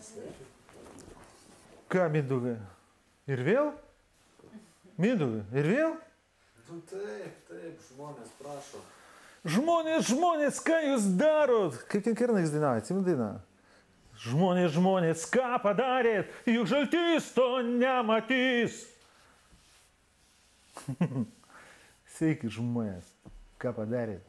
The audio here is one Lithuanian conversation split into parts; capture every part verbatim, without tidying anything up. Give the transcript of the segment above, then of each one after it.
Ką, Mindaugai? Ir vėl? Mindaugai, ir vėl? Nu taip, taip, žmonės prašo. Žmonės, žmonės, ką jūs darot? Kaip ten Kernagis dainavo, atsimenu dainą? Žmonės, žmonės, ką padarėt? Juk žaltys to nematys. Sveiki, žmonės, ką padarėt?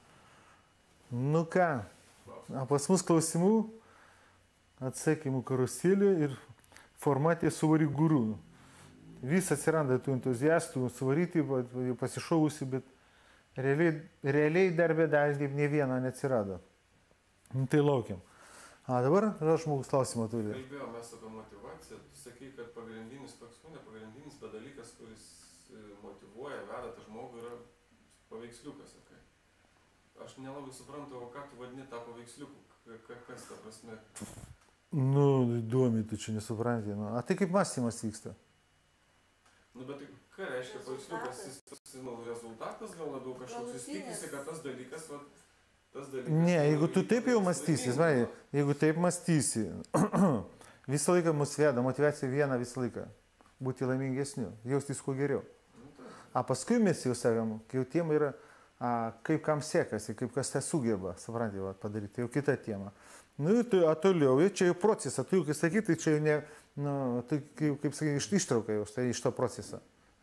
Nu ką, a pas mus klausimų, atsakymų karuselė ir formatė suvaryk guru. Vis atsiranda tų entuziastų, suvaryti, pasišauvusi, bet realiai, realiai darbė dar ne vieno neatsirado. Nu, tai laukiam. A dabar aš žmogus klausimą turi. Kalbėjome mes apie motivaciją. Tu sakai, kad pagrindinis toks, nu, ne pagrindinis, bet dalykas, kuris motyvuoja, veda tą žmogų, yra paveiksliukas. Sakai. Aš nelabai suprantu, o ką tu vadini tą paveiksliuku. Kas ta prasme? Nu, įdomi, tu čia nesupranti. Nu, a tai kaip mąstymas vyksta? Nu, bet tai ką reiškia paveiksliukas? Jis nu, rezultatas gal labiau kažkoks. Jis tikisi, kad tas dalykas, va, tas dalykas... Ne, jeigu tu taip jau mąstysi, vai, jeigu taip mąstysi, visą laiką mus veda, motyvacija viena visą laiką. Būti laimingesniu, jaustis kuo geriau. A paskui mes jau sakom, kai jau tema yra, a, kaip kam sekasi, kaip kas tą sugeba, supranti, va, padaryti, tai jau kita tema. Nu, tai toliau, čia jau procesą, tu jau kai sakai, tai čia jau ne, nu, tai kaip, kaip sakai, iš, ištrauka jau, tai iš to proceso.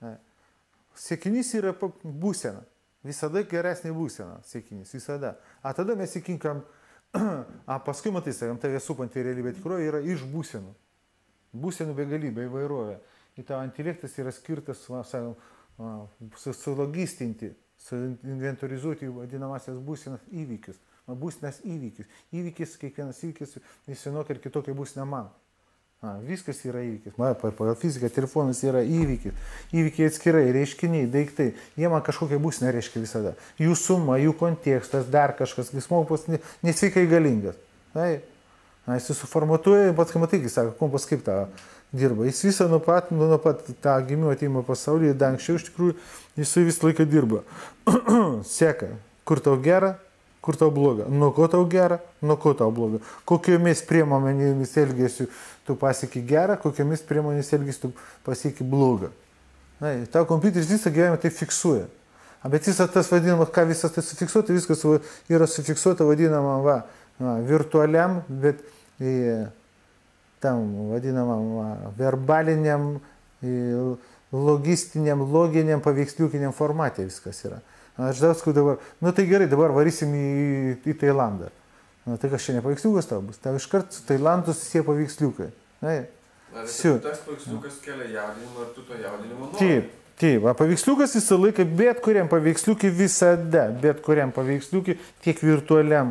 Siekinys yra būsena, visada geresnė būsena, siekinys, visada. A tada mes įkinkam, a paskui matai, sakam, tave supantį realybę tikroji yra iš būsenų. Būsenų begalybė, įvairovė. Ir tavo intelektas yra skirtas, va, sakam, sulogistinti, suinventorizuoti vadinamasias būsenas įvykius. Būsenas įvykis. Įvykis, kiekvienas įvykis, jis vienokia ir kitokia būsena man. A, viskas yra įvykis. Man, pagal fiziką, telefonas yra įvykis. Įvykiai atskirai, reiškiniai, daiktai. Jie man kažkokią būseną reiškia visada. Jų suma, jų kontekstas, dar kažkas, kai žmogus nesveikai galingas. Tai, a, jis suformatuoja, pats kai matai, kai sako, kompas kaip tą dirba. Jis visą nuo pat, nuo pat tą gimimo ateimo pasaulyje, dar anksčiau iš tikrųjų, jis visą laiką dirba. Seka, kur tau gera, kur tau bloga, nuo ko tau gera, nuo ko tau bloga, kokiomis priemonėmis elgesiu tu pasieki gerą, kokiomis priemonėmis elgesiu tu pasieki blogą. Na, tau kompiuteris visą gyvenimą tai fiksuoja. A, bet visas tas vadinamas, ką visas tai sufiksuota, viskas yra sufiksuota vadinamam va, va, virtualiam, bet e, tam vadinamam va, verbaliniam, e, logistiniam, loginiam, paveiksliukiniam formate viskas yra. Aš daug dabar, nu tai gerai, dabar varysim į, į Tailandą. Nu tai kas čia ne paveiksliukas tau bus? Tau iškart su Tailandu susiję paveiksliukai. Na, tas paveiksliukas kelia jaudinimą ir tu to jaudinimo nori. Taip, taip, a paveiksliukas visą laiką, bet kuriam paveiksliukai visada, bet kuriam paveiksliukai, tiek virtualiam,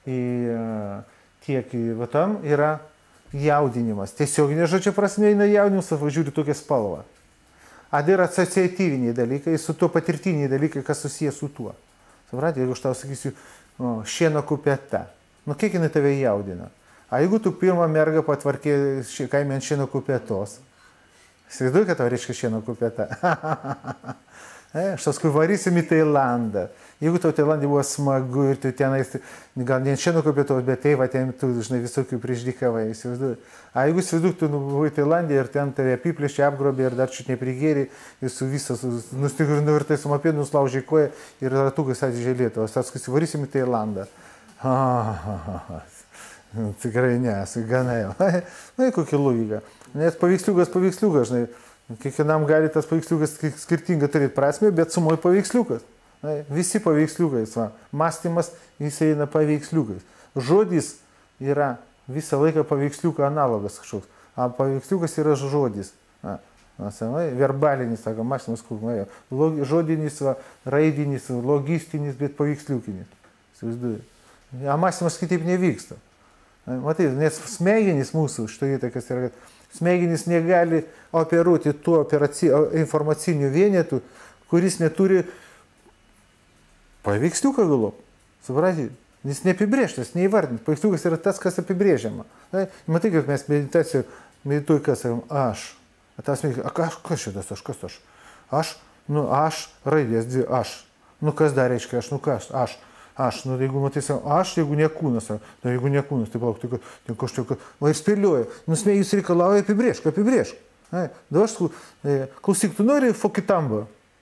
tiek va tam yra jaudinimas. Tiesioginė žodžio prasme eina jaudinimas, aš žiūriu tokią spalvą. A tai yra asociatyviniai dalykai, su tuo patirtiniai dalykai, kas susijęs su tuo. Suprantate, jeigu aš tau sakysiu, o, šieno kupeta, nu kiek jinai tave jaudina? A jeigu tu pirmą mergą patvarkė kaime ant šieno kupetos, įsivaizduoju, kad tau reiškia šieno kupeta. E, aš paskui varysim į Tailandą. Jeigu tau Tailandė buvo smagu ir tu tenais, gal ne šieno kupetos, bet tai va ten tu, žinai, visokių priešdykavai, įsivaizduoju. A jeigu įsivaizduok, tu buvai Tailandė ir ten tave apiplėšė, apgrobė ir dar čiut neprigėrė ir su visas nustigrinu ir tai su mopėdu nuslaužė koją ir ratukas atžė Lietuvą. Aš paskui varysim į Tailandą. Ah, tikrai ne, esu gana jau. Na, kokia logika. Nes paveiksliukas, paveiksliukas, žinai. Kiekvienam gali tas paveiksliukas skirtingai turėti prasme, bet sumoj paveiksliukas. Na, visi paveiksliukais. Va. Mąstymas jis eina paveiksliukais. Žodis yra visą laiką paveiksliuko analogas kažkoks. A paveiksliukas yra žodis. Na, na, verbalinis, sako, mąstymas, kur nuėjo. Žodinis, va, raidinis, logistinis, bet paveiksliukinis. Įsivaizduoju. A mąstymas kitaip nevyksta. Matai, nes smegenys mūsų, šitoje tai kas yra, smegenys negali operuoti tuo informaciniu vienetu, kuris neturi paveiksliuką galop. Supratyti? Jis neapibrėžtas, neįvardintas. Paveiksliukas yra tas, kas apibrėžiama. Matai, kad mes meditaciją medituoju, kas sakom, aš. A tas medituoju, a kas, kas šitas aš, kas aš? Aš, nu aš, raidės dvi, aš. Nu kas dar reiškia aš, nu kas, aš. aš, nu jeigu matysi, aš, jeigu ne kūnas, nu jeigu ne kūnas, tai palauk, tai, tai kažkokio, va ir spėlioja, nusmėjus reikalauja, apibrėžk, apibrėžk. Ai, dabar aš, klausyk, tu nori fokitambą?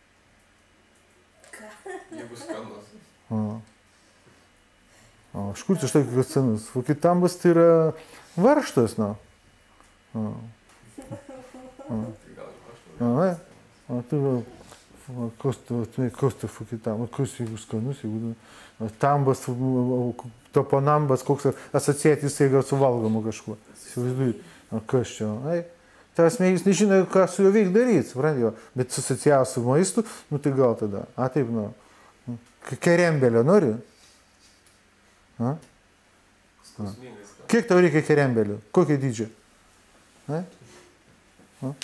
Jeigu skanus. O, o iš kur tu štai kokios scenus? Fokitambas tai yra varštas, nu. O. O. O, o tu, kas tu, kas tu fokitambas, kas jeigu skanus, jeigu tambas, toponambas, koks asociacija jisai gal suvalgomu kažkuo. Įsivaizduoju, kas čia, ai. Ta esmė, jis nežino, ką su juo veik daryti, suprantate, bet susicijavo su maistu, nu tai gal tada. A, taip, nu. Kerembelio nori? A? Kiek tau reikia kerembelio? Kokio dydžio? A? A?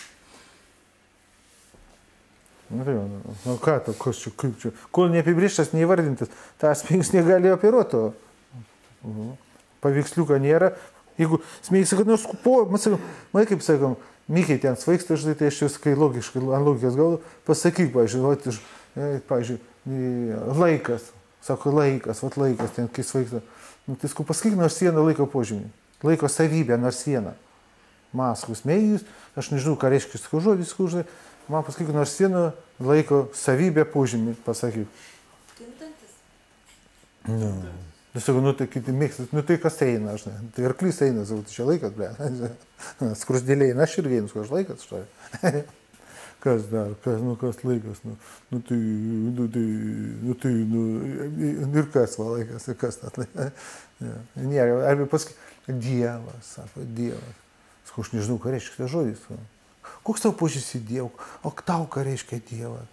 Nu, tai, nu, ką tau, kas čia, kaip čia? Kol neapibrėžtas, neįvardintas, ta esmė, jis negali operuoti. Uh-huh. Paveiksliuko nėra. Jeigu smėgis, kad nors po, man kaip sakom, Mikiai ten svaigsta, žinai, tai aš jūs, kai logiškai, ant logikos gal pasakyk, pavyzdžiui, pavyzdžiui, laikas, sako laikas, vat laikas, ten kai svaigsta. Nu, tai sku, pasakyk nors vieną laiko požymį, laiko savybę nors vieną. Maskus, mėjus, aš nežinau, ką reiškia skau žodis, skau žodis, man pasakyk nors vieną laiko savybę požymį, pasakyk. Kintantis. Nu. Nu, sakau, nu tai kiti mėgstas, nu tai kas eina, aš ne, tai arklys eina, sakau, tai čia laikas, ble, skrusdėliai, na aš irgi einu, sakau, aš laikas, štai. Kas dar, kas, nu kas laikas, nu, nu tai, nu tai, nu tai, nu, ir kas va laikas, ir kas tas laikas. Ne, arba paskui, Dievas, sako, Dievas. Sakau, aš nežinau, ką reiškia tas žodis. Koks tau požiūris į Dievą, o tau ką reiškia Dievas?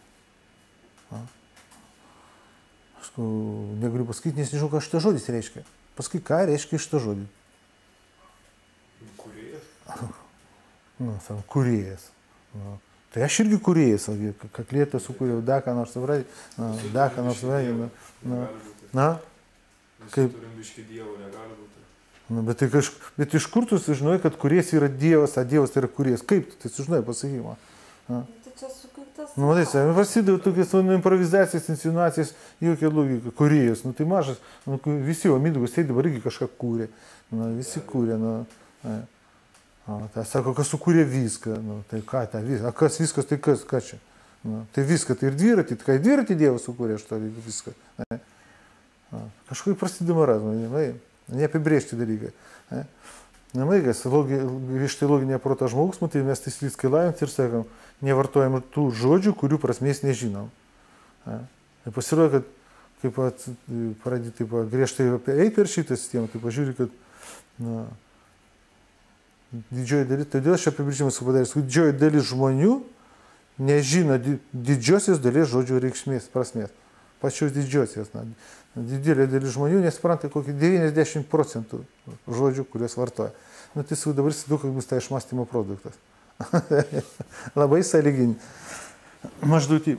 Negaliu pasakyti, nes nežinau, ką šitas žodis reiškia. Paskui, ką reiškia šitas žodis? Kūrėjas. Nu, sakom, kūrėjas. Nu, tai aš irgi kūrėjas, kaklėtą sukūriau, da, ką nors supratė, da, ką nors supratė. Na, na, kaip? Turim biškį Dievo, negali būti. Na, bet, tai kaž... bet iš kur tu sužinojai, kad kūrėjas yra Dievas, a Dievas yra kūrėjas? Kaip tu tai sužinojai, pasakyma? Tai čia sukurtas. Nu, matai, prasidėjo tokias improvizacijas, insinuacijas, jokia logika, kūrėjas, nu tai mažas, nu, visi, o Mindaugas, tai dabar irgi kažką kūrė, nu, visi kūrė, nu, a, a, tai sako, kas sukūrė viską, nu, tai ką, ta viską, a kas viskas, tai kas, ką čia, nu, tai viską, tai ir dviratį, tai ką dviratį Dievas sukūrė, aš to viską, ne, a, kažkokį prasidėjo marazmą, ne, neapibrėžti dalykai, ne. Nemaikas, grįžtai loginė proto žmogus, tai mes tai slyskailavim ir sakom, nevartojam tų žodžių, kurių prasmės nežinom. Ir pasirodo, kad kaip pradėti griežtai eiti per šitą sistemą, tai pažiūrė, kad na, didžioji dalis, todėl aš apibrėžimas padaręs, kad didžioji dalis žmonių nežino didžiosios dalies žodžių reikšmės, prasmės. Pačios didžiosios. Na, didelė dalis žmonių nespranta kokį devyniasdešimt procentų žodžių, kuriuos vartoja. Nu, tai su dabar įsivaizduoju, kad bus tai išmąstymo produktas. Labai sąlyginį. Maždaug taip.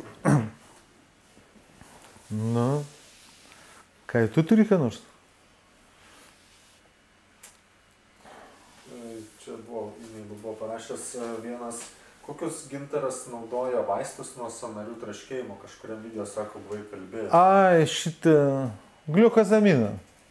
Nu, ką, tu turi ką nors? Čia buvo, jeigu buvo parašęs vienas, kokius Gintaras naudoja vaistus nuo sąnarių traškėjimo, kažkuriam video, sako, buvai kalbėjęs. Ai, šitą gliukozaminą.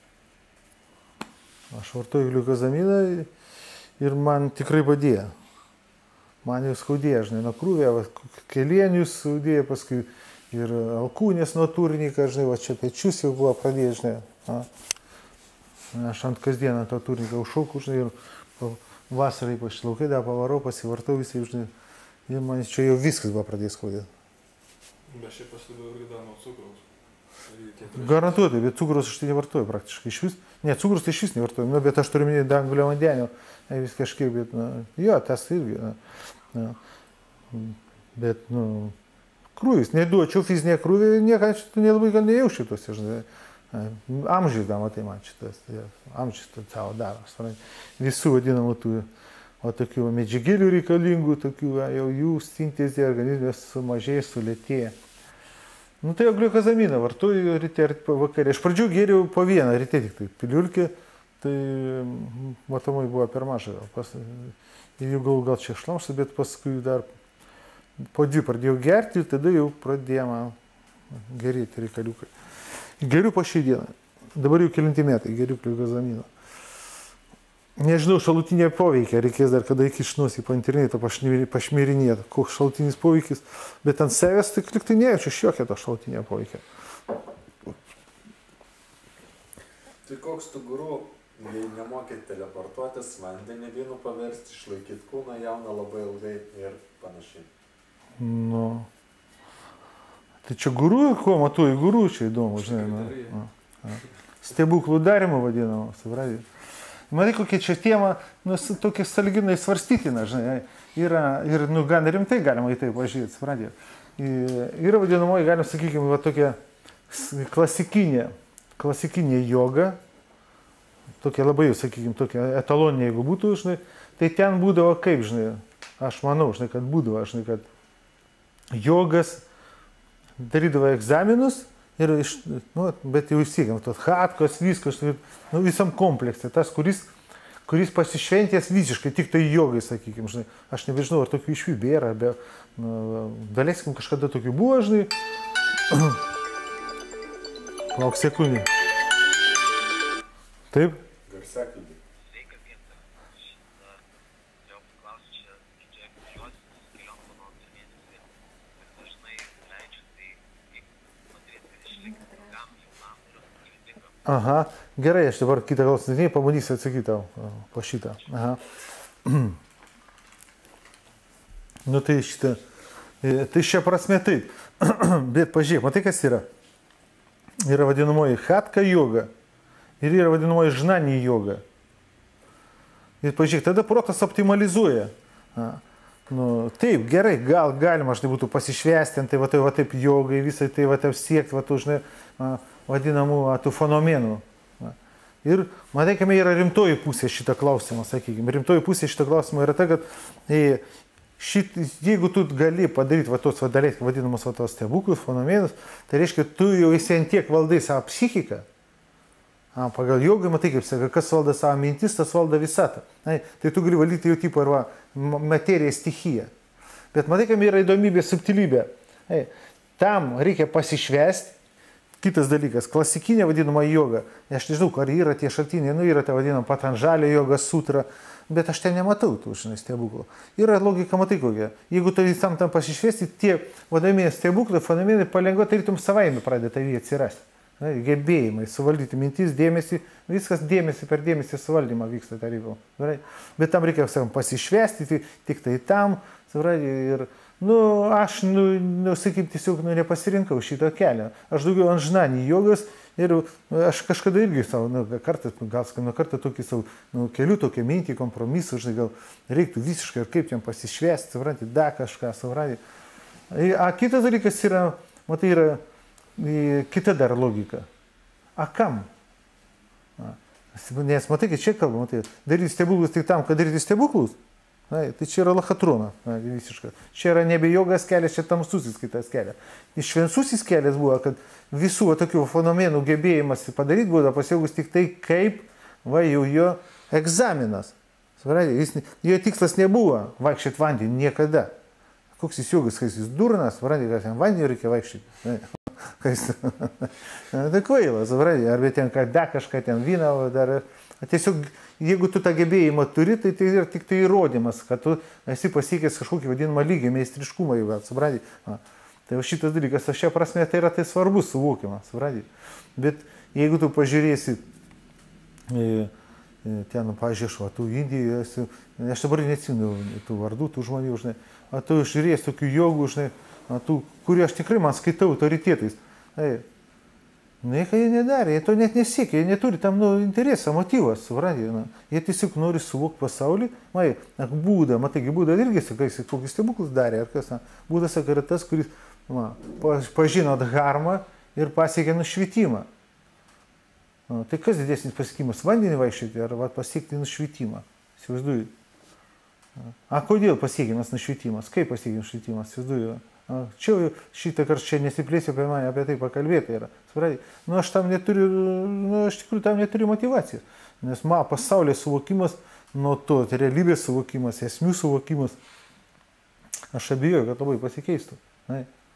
Aš vartoju gliukozaminą ir man tikrai padėjo. Man jau skaudėjo, žinai, nuo krūvė, kelienius skaudėjo, paskui ir alkūnės nuo turniką, žinai, va čia pečius jau buvo pradėję, žinai. A. Aš ant kasdieną to turniką užšauku, žinai, ir vasarai ypač laukai, da pavarau, pasivartau visai, žinai. Ir man čia jau viskas buvo pradėjęs skaudėti. Bet šiaip pasidavau irgi dar nuo cukraus. Garantuotai, bet cukrus aš tai nevartoju praktiškai iš vis. Ne, cukrus tai iš vis nevartoju, nu, bet aš turiu minėti danglio vandenio, vis kažkiek, bet, nu, jo, tas irgi. Nu, nu, bet, nu, krūvis, neduočiau fizinė krūvį, nieką šitą nelabai gal nejaučiu tos, žinai. Amžius, da, matai, man šitas, amžius to savo daras. Visų vadinamų tų, o tokių medžiagėlių reikalingų, tokių, jau jų sintezė organizme sumažėja, sulėtėja. Nu tai jau gliukozaminą vartoju ryte ir vakarė. Iš pradžių gėriau po vieną ryte tik tai piliulkį, tai matomai buvo per maža. Pas, jų gal, gal čia šlamštas, bet paskui dar po dvi pradėjau gerti ir tada jau pradėjo man gerėti reikaliukai. Geriu po šiai dienai. Dabar jau kelinti metai geriu gliukozaminą. Nežinau, šalutinė poveikia, reikės dar kada iki išnusi po internetą pašmirinėti, koks šalutinis poveikis, bet ant savęs tik liktai nejaučiu šiokio to šalutinio poveikia. Tai koks tu guru, jei nemokėt teleportuotis, vandenį vynu paversti, išlaikyti kūną jauną labai ilgai ir panašiai. Nu. Tai čia guru, ko matuoji guru, čia įdomu, žinai. Nu, nu. Stebuklų darimo vadinamo, supratė. Matai, kokia čia tema, nu, tokia sąlyginai svarstytina, žinai, yra, ir, nu, gan rimtai galima į tai pažiūrėti, supratė. Yra vadinamoji, galim sakykime, va tokia klasikinė, klasikinė joga, tokia labai, sakykime, tokia etaloninė, jeigu būtų, žinai, tai ten būdavo kaip, žinai, aš manau, žinai, kad būdavo, žinai, kad jogas darydavo egzaminus, ir iš, nu, bet jau įsigiam, tos hatkos, viskas, nu, visam komplekse, tas, kuris, kuris pasišventės visiškai, tik tai jogai, sakykime, žinai, aš nebežinau, ar tokių išvių bėra, be, nu, daleiskim, kažkada tokių buvo, žinai, lauk sekundį. Taip? Garsiakalbį. Aha, gerai, aš dabar kitą klausimą pabandysiu atsakyti tau po šitą. Aha. Nu tai šitą, tai šia prasme taip, bet pažiūrėk, matai kas yra? Yra vadinamoji hatka joga ir yra vadinamoji žnani joga. Ir pažiūrėk, tada protas optimalizuoja. Nu, taip, gerai, gal galima, aš tai būtų pasišvesti, tai va, tai va taip jogai, visai tai va taip siekti, va tu, žinai, vadinamų tų fenomenų. Ir matykime, yra rimtoji pusė šitą klausimą, sakykime. Rimtoji pusė šitą klausimą yra ta, kad šit, jeigu tu gali padaryti va tos vadalės, vadinamus va tos stebuklus, fenomenus, tai reiškia, tu jau esi ant tiek valdai savo psichiką. A, pagal jogą, matai, kaip sako, kas valdo savo mintis, tas valdo visatą. Tai tu gali valdyti jau tipo arba materiją, stichiją. Bet matykime, yra įdomybė, subtilybė. Ai, tam reikia pasišvesti. Kitas dalykas, klasikinė vadinama joga. Aš nežinau, ar yra tie šaltiniai, nu yra ta vadinama Patanžalio joga sutra, bet aš ten nematau tų, žinai, stebuklų. Yra logika, matai kokia. Jeigu tu tam tam pasišvesti, tie vadinami stebuklai, fenomenai palengva, tarytum savaime pradeda tavį atsirasti. Na, gebėjimai, suvaldyti mintis, dėmesį, viskas dėmesį per dėmesį suvaldymą vyksta tarytum. Bet tam reikia sakom, pasišvesti, tai, tik tai tam, ir... Nu, aš, nu, nu sakyt, tiesiog nu, nepasirinkau šito kelio. Aš daugiau ant žnani jogos ir aš kažkada irgi savo, nu, kartą, gal nu, kartą tokį savo, nu, keliu tokią mintį, kompromisą, žinai, gal reiktų visiškai ir kaip jam pasišvesti, supranti, da kažką, supranti. A kitas dalykas yra, matai, yra kita dar logika. A kam? A, nes matai, kad čia kalba, matai, daryti stebuklus tik tam, kad daryti stebuklus. Na, tai čia yra lachatrona, na, visiškai. Čia yra nebe jogas kelias, čia tamsusis kitas kelias. Švensusis kelias buvo, kad visų tokių fenomenų gebėjimas padaryti buvo pasiaugus tik tai, kaip va, jau jo egzaminas. Jis, jo tikslas nebuvo vaikščioti vandenį niekada. Koks jis jogas, kai jis durnas, suprantate, kad ten vandenį reikia vaikščioti. Tai kvailas, suprantate, arba ten da kažką ten vyną dar. Tiesiog, jeigu tu tą gebėjimą turi, tai tai yra tik tai įrodymas, kad tu esi pasiekęs kažkokį vadinamą lygį, meistriškumą jau, suprantate. Tai šitas dalykas, aš šią prasme, tai yra tai svarbus suvokimas, suprantate. Bet jeigu tu pažiūrėsi, ten, pažiūrėjau, tu Indijoje, aš dabar neatsimenu tų vardų, tų žmonių, žinai, o tu žiūrėsi tokių jogų, žinai, tų, kurių aš tikrai man skaitau autoritetais. Nieko jie nedarė, jie to net nesiekia, jie neturi tam nu, interesą, motyvas, suprantate. Nu. Jie tiesiog nori suvokti pasaulį, mai, na, būdą, matai, būdą irgi, sakai, kokius stebuklus darė, ar kas, na, būdas, sakai, yra tas, kuris na, pažino dharmą ir pasiekė nušvitimą. Na, tai kas didesnis pasiekimas, vandenį vaikščioti ar va, pasiekti nušvitimą, įsivaizduoju. A kodėl pasiekimas nušvitimas, kaip pasiekimas nušvitimas, įsivaizduoju. Čia šitą kartą čia nesiplėsiu apie mane, apie tai pakalbėti yra. Suprantate, nu aš tam neturiu, nu aš tikrųjų tam neturiu motivacijos. Nes man pasaulio suvokimas, nuo to tai realybės suvokimas, esmių suvokimas, aš abejoju, kad labai pasikeistų. Ne?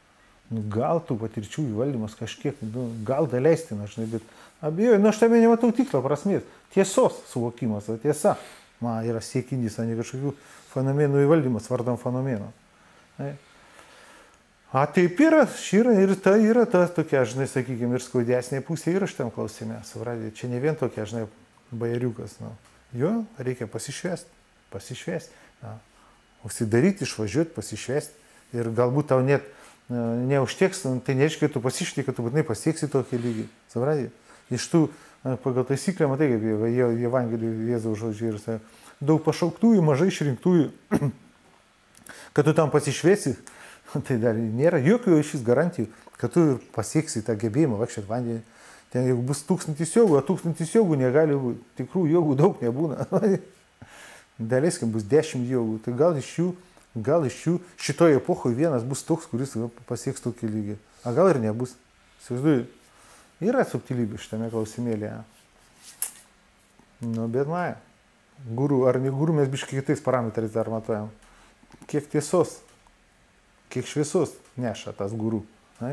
Nu, gal tų patirčių įvaldymas kažkiek, nu, gal daleistina, žinai, bet abejoju, nu aš tame nematau tikslo prasmės. Tiesos suvokimas, o tiesa, man yra siekinys, o ne kažkokių fenomenų įvaldymas vardam fenomeno. Ne? A taip yra, yra ir ta yra ta tokia, žinai, sakykime, ir skaudesnė pusė yra šitam klausime. Supratė, čia ne vien tokia, žinai, bajeriukas. Nu. Jo, reikia pasišvesti, pasišvesti. Na. Užsidaryti, išvažiuoti, pasišvesti. Ir galbūt tau net neužteks, tai nereiškia, kad tu pasišti, kad tu būtinai pasieksi tokį lygį. Supratė? Iš tų, pagal taisyklę, matai, kaip į Evangelijų Jėzaus žodžiai ir daug pašauktųjų, mažai išrinktųjų, kad tu tam pasišviesi, tai dar nėra jokių šis garantijų, kad tu pasieksi tą gebėjimą vaikščioti vandenį. Ten jeigu bus tūkstantis jogų, o tūkstantis jogų negali būti, tikrų jogų daug nebūna. Daleiskim, bus dešimt jogų, tai gal iš jų Gal iš jų šitoje epochoje vienas bus toks, kuris pasieks tokį lygį. A gal ir nebus. Įsivaizduoju, yra subtilybė šitame klausimėlėje. Nu, bet man, guru ar ne guru mes biškai kitais parametrais dar matuojam. Kiek tiesos, kiek šviesos neša tas guru. Ne?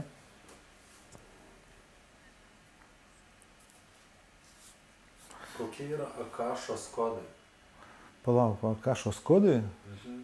Kokie yra Akašos kodai? Palauk, Akašos kodai? Mhm.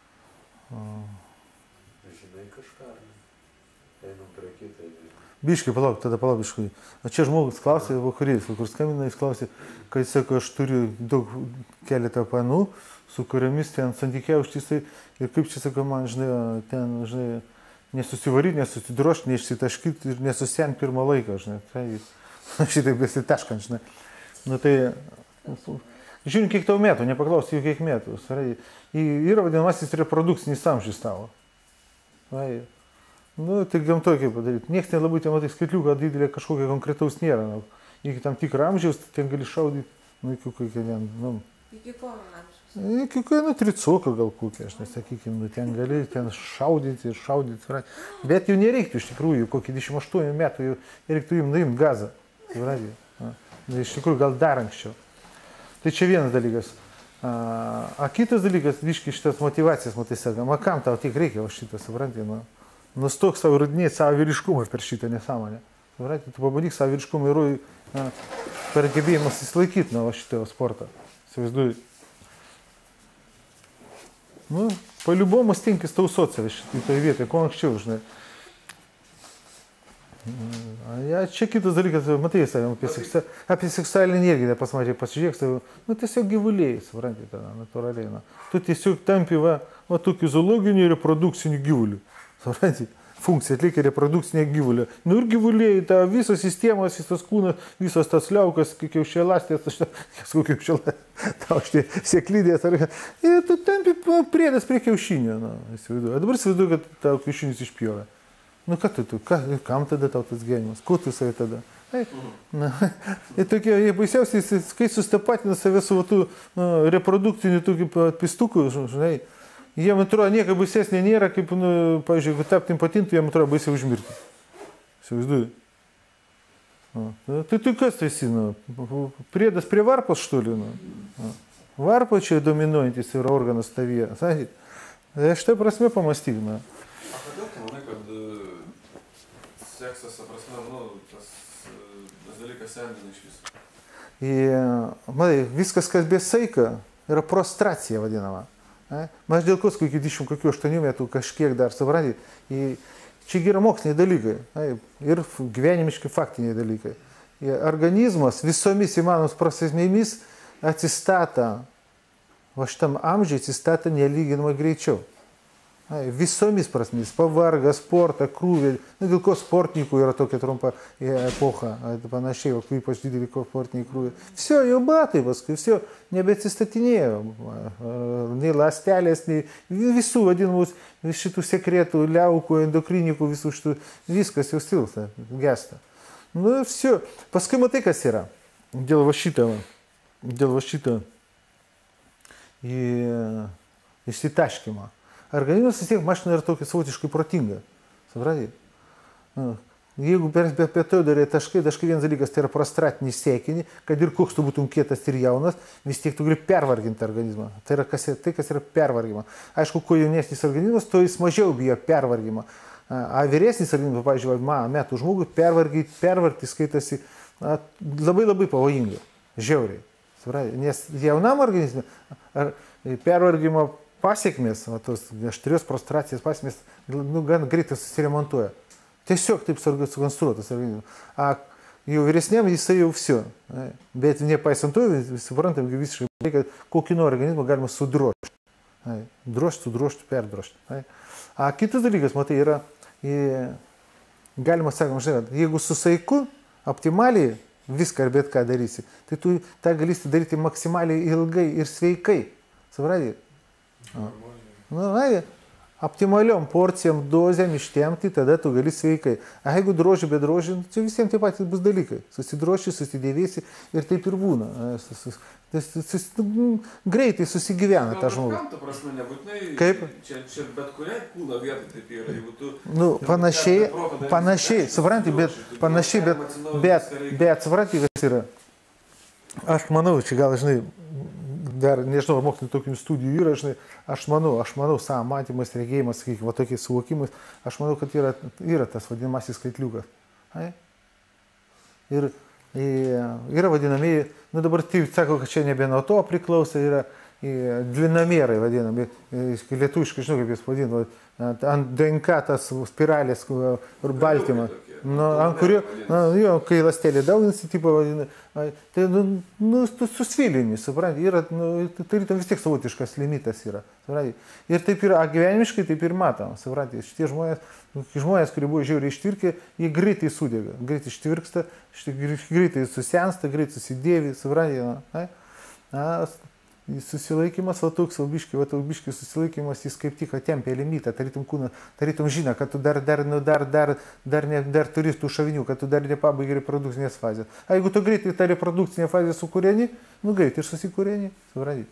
Žinai kažką, ar ne? Einam prie kitą. Biškai, palauk, tada palauk biškai. O čia žmogus klausė, vakarys, kur skambina, jis klausė, kad jis sako, aš turiu daug keletą panų, su kuriomis ten santykiai užtisai ir kaip čia sako man, žinai, ten, žinai, nesusivaryti, nesusidrošti, neišsitaškyti ir nesusent pirmą laiką, žinai. Tai šitaip besitaškant, žinai. Nu tai, žiūrint, kiek tau metų, nepaklausti jų kiek metų. Yra vadinamasis reprodukcinis amžius tavo. Vai. Nu, tai gamtoje kaip padaryti. Niekas nelabai ten matai skaitliuką didelė kažkokia konkretaus nėra. Nu, iki tam tikrą amžiaus ten gali šaudyti, nu, iki kokią ten, nu. Iki ko amžiaus? Iki kokią, nu, tricoką gal kokią, aš nesakykim, nu, ten gali ten šaudyti ir šaudyti. Bet jau nereiktų iš tikrųjų, kokį dvidešimt aštuonių metų jau reiktų jums nuimti gazą. Nu, iš tikrųjų gal dar anksčiau. Tai čia vienas dalykas. A, a kitas dalykas, viškai šitas motivacijas, matai, sakam, a kam tau tiek reikia, o šitą, supranti, nu, nustok savo įrodinėti savo vyriškumą per šitą nesąmonę. Supranti, tu pabandyk savo vyriškumą įrodyti per gebėjimas įsilaikyti nuo šitą sportą. Įsivaizduoju. Nu, paliubomas tinkis tausot save šitoje vietoje, kuo anksčiau, žinai. Ja, čia kitas dalykas, matai, apie, seksa, apie seksualinį energiją pasmačiai, pasižiūrėk savo, nu tiesiog gyvuliai, suprantate, tada, natūraliai. Na. Tu tiesiog tampi va, va tokių zoologinių ir reprodukcinių gyvulių, suprantate, funkciją atlikia reprodukcinė gyvulio. Nu ir gyvuliai, ta visos sistemos, visas kūnas, visos tas liaukas, kiaušialastės, kažkokiu kiaušialastės, tau šitie sėklydės, ar ir tu tampi priedas prie kiaušinio, na, įsivaizduoju. Dabar įsivaizduoju, kad tau kiaušinis išpjovė. Nu ką tu, ką, kam tada tau tas gyvenimas, ko tu savai tada? Ai, na, ir tokie, jie baisiausiai, kai sustapatina save su tų nu, reprodukcinių tokių pistukų, žinai, jiem atrodo nieko baisesnė nėra, kaip, nu, pavyzdžiui, jeigu tapti impotentų, jiem atrodo baisiai užmirti. Įsivaizduoju. Tai tu kas tu esi, nu, priedas prie varpos, štuli, nu. Varpo čia dominuojantis yra organas tavyje. Aš tai prasme pamastyk, na. A kodėl tu manai, kad seksas, prasme, nu, tas, tas dalykas sendina iš viso? Matai, viskas, kas be saika, yra prostracija vadinama. Aš dėl kos, kokių dvidešimt kokių aštuonių metų kažkiek dar supranti, čia yra moksliniai dalykai ir gyvenimiški faktiniai dalykai. Organizmas visomis įmanomis prasmėmis atsistata, va šitam amžiui atsistata nelyginamai greičiau. Visomis prasmės, pavarga, sportą, krūvį, nu, dėl ko sportininkų yra tokia trumpa epocha, panašiai, o ypač didelį sportinį krūvį. Viso, jau batai paskui, viso, nebeatsistatinėjo, nei ląstelės, nei visų vadinamus šitų sekretų, liaukų, endokrinikų, visų šitų, viskas jau stilsta, gesta. Nu, viso, paskui matai, kas yra, dėl va šito, dėl va šito išsitaškimo. Organizmas vis tiek mašina yra tokia savotiškai protinga. Supratė? Jeigu per pietų darai taškai, taškai vienas dalykas, tai yra prostratinį siekinį, kad ir koks tu būtum kietas ir jaunas, vis tiek tu gali pervarginti organizmą. Tai yra kas, tai, kas yra pervargima. Aišku, kuo jaunesnis organizmas, to jis mažiau bijo pervargimą. A vyresnis organizmas, pavyzdžiui, man metų žmogui pervargti, pervargti skaitasi a, labai labai pavojinga, žiauriai. Suprantate? Nes jaunam organizme ar pervargimo pasiekmės, va, tos aštrios prostracijos pasiekmės, nu, gan greitai susiremontuoja. Tiesiog taip sukonstruotas organizmas. A jau vyresniam jisai jau vsio. Bet nepaisant to, suprantam, visiškai reikia, kokį nori organizmą galima sudrošti. Drošti, sudrošti, perdrošti. A kitas dalykas, matai, yra, galima sakoma, žinai, jeigu su saiku, optimaliai viską ar bet ką darysi, tai tu tą galėsi daryti maksimaliai ilgai ir sveikai. Suprantate? Nu, ai, optimaliom porcijom, dozėm ištempti, tada tu gali sveikai. A jeigu droži, bet droži, čia visiems taip pat bus dalykai. Susidroši, susidėvėsi ir taip ir būna. Sus, sus, greitai susigyvena tą žmogų. Kam, ta prasme, nebūtinai, kaip? Čia, čia bet kuriai kūno vietai taip yra. Jeigu tu, nu, panašiai, panašiai, supranti, bet, panašiai, bet, bet, bet, supranti, kas yra. Aš manau, čia gal, žinai, dar, nežinau, mokslinio tokių studijų yra, žinai, aš manau, aš manau, savo matymas, regėjimas, sakykime, va tokiais suvokimais, aš manau, kad yra, yra tas vadinamasis skaitliukas. Ai? Ir yra vadinamieji, nu dabar tai sako, kad čia nebe nuo to priklauso, yra dvinamierai vadinami, lietuviškai, žinau, kaip jis vadino, ant D N K tas spiralės baltymą. Nu, ant kurio, nu, jo, kai ląstelė dauginasi, tipo vadina, tai, nu, nu susvilini, supranti, yra, nu, tai vis tiek savotiškas limitas yra, supranti. Ir taip yra, gyvenimiškai taip ir matom, supranti, šitie žmonės, žmonės, kurie buvo žiauriai ištvirkę, jie greitai sudega, greitai ištvirksta, greitai susensta, greitai susidėvi, supranti, na, na, susilaikymas, va toks, va biški, va toks biški susilaikymas, jis kaip tik atempia limitą, tarytum kūną, tarytum žino, kad tu dar, dar, nu, dar, dar, dar, ne, dar turi tų šavinių, kad tu dar nepabaigai reprodukcinės fazės. A jeigu tu greitai tą reprodukcinę fazę sukūreni, nu greitai ir susikūreni, supranti.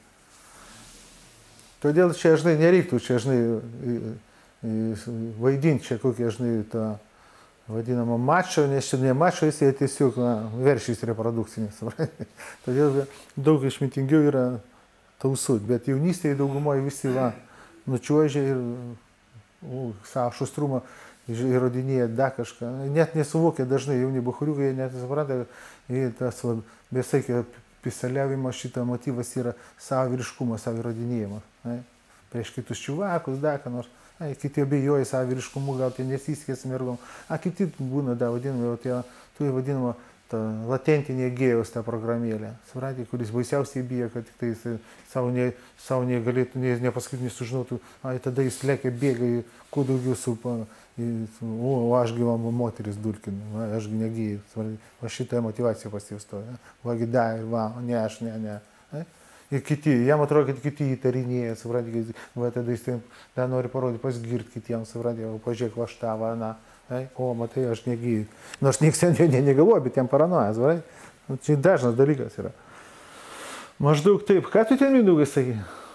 Todėl čia, žinai, nereiktų čia, žinai, vaidinti čia kokie, žinai, tą vadinamą mačo, nes čia ne mačo, jis tiesiog na, veršys reprodukcinės. Todėl daug išmintingiau yra tausut, bet jaunystėje daugumoje visi va, nučiuožia ir u, savo šustrumą įrodinėja da kažką. Net nesuvokia dažnai jauni buchuriukai, jie net supranta, kad tas va, besaikio pisaliavimas šitą motyvas yra savo vyriškumo, savo įrodinėjimas. Prieš kitus čiuvakus, da, ką nors. Ai, kiti abejoja savo vyriškumu, gal tai nesiskės mergom. A, kiti būna, da, vadinama, tai tu vadinama ta latentinė gėjos ta programėlė. Supranti, kuris baisiausiai bijo, kad tik tai jis savo, ne, savo negalėtų, ne, nepaskutinį sužinotų, ai, tada jis lekia, bėga, kuo daugiau supa, o, o ašgi va, moteris dulkinu, va, ašgi negėjai. Va šitą motivaciją pasijustoja. Vagi, da, va, ne, aš, ne, ne. Ai? Ir kiti, jam atrodo, kad kiti įtarinėja, supranti, va, tada jis dar nori parodyti, pasgirti kitiems, supranti, o pažiūrėk, va, aš tą, va, na. O, matai, aš negyju. Nors nieks ne, ne, negalvoja, bet jam paranojas, va. Čia dažnas dalykas yra. Maždaug taip. Ką tu ten, Mindaugai, sakai?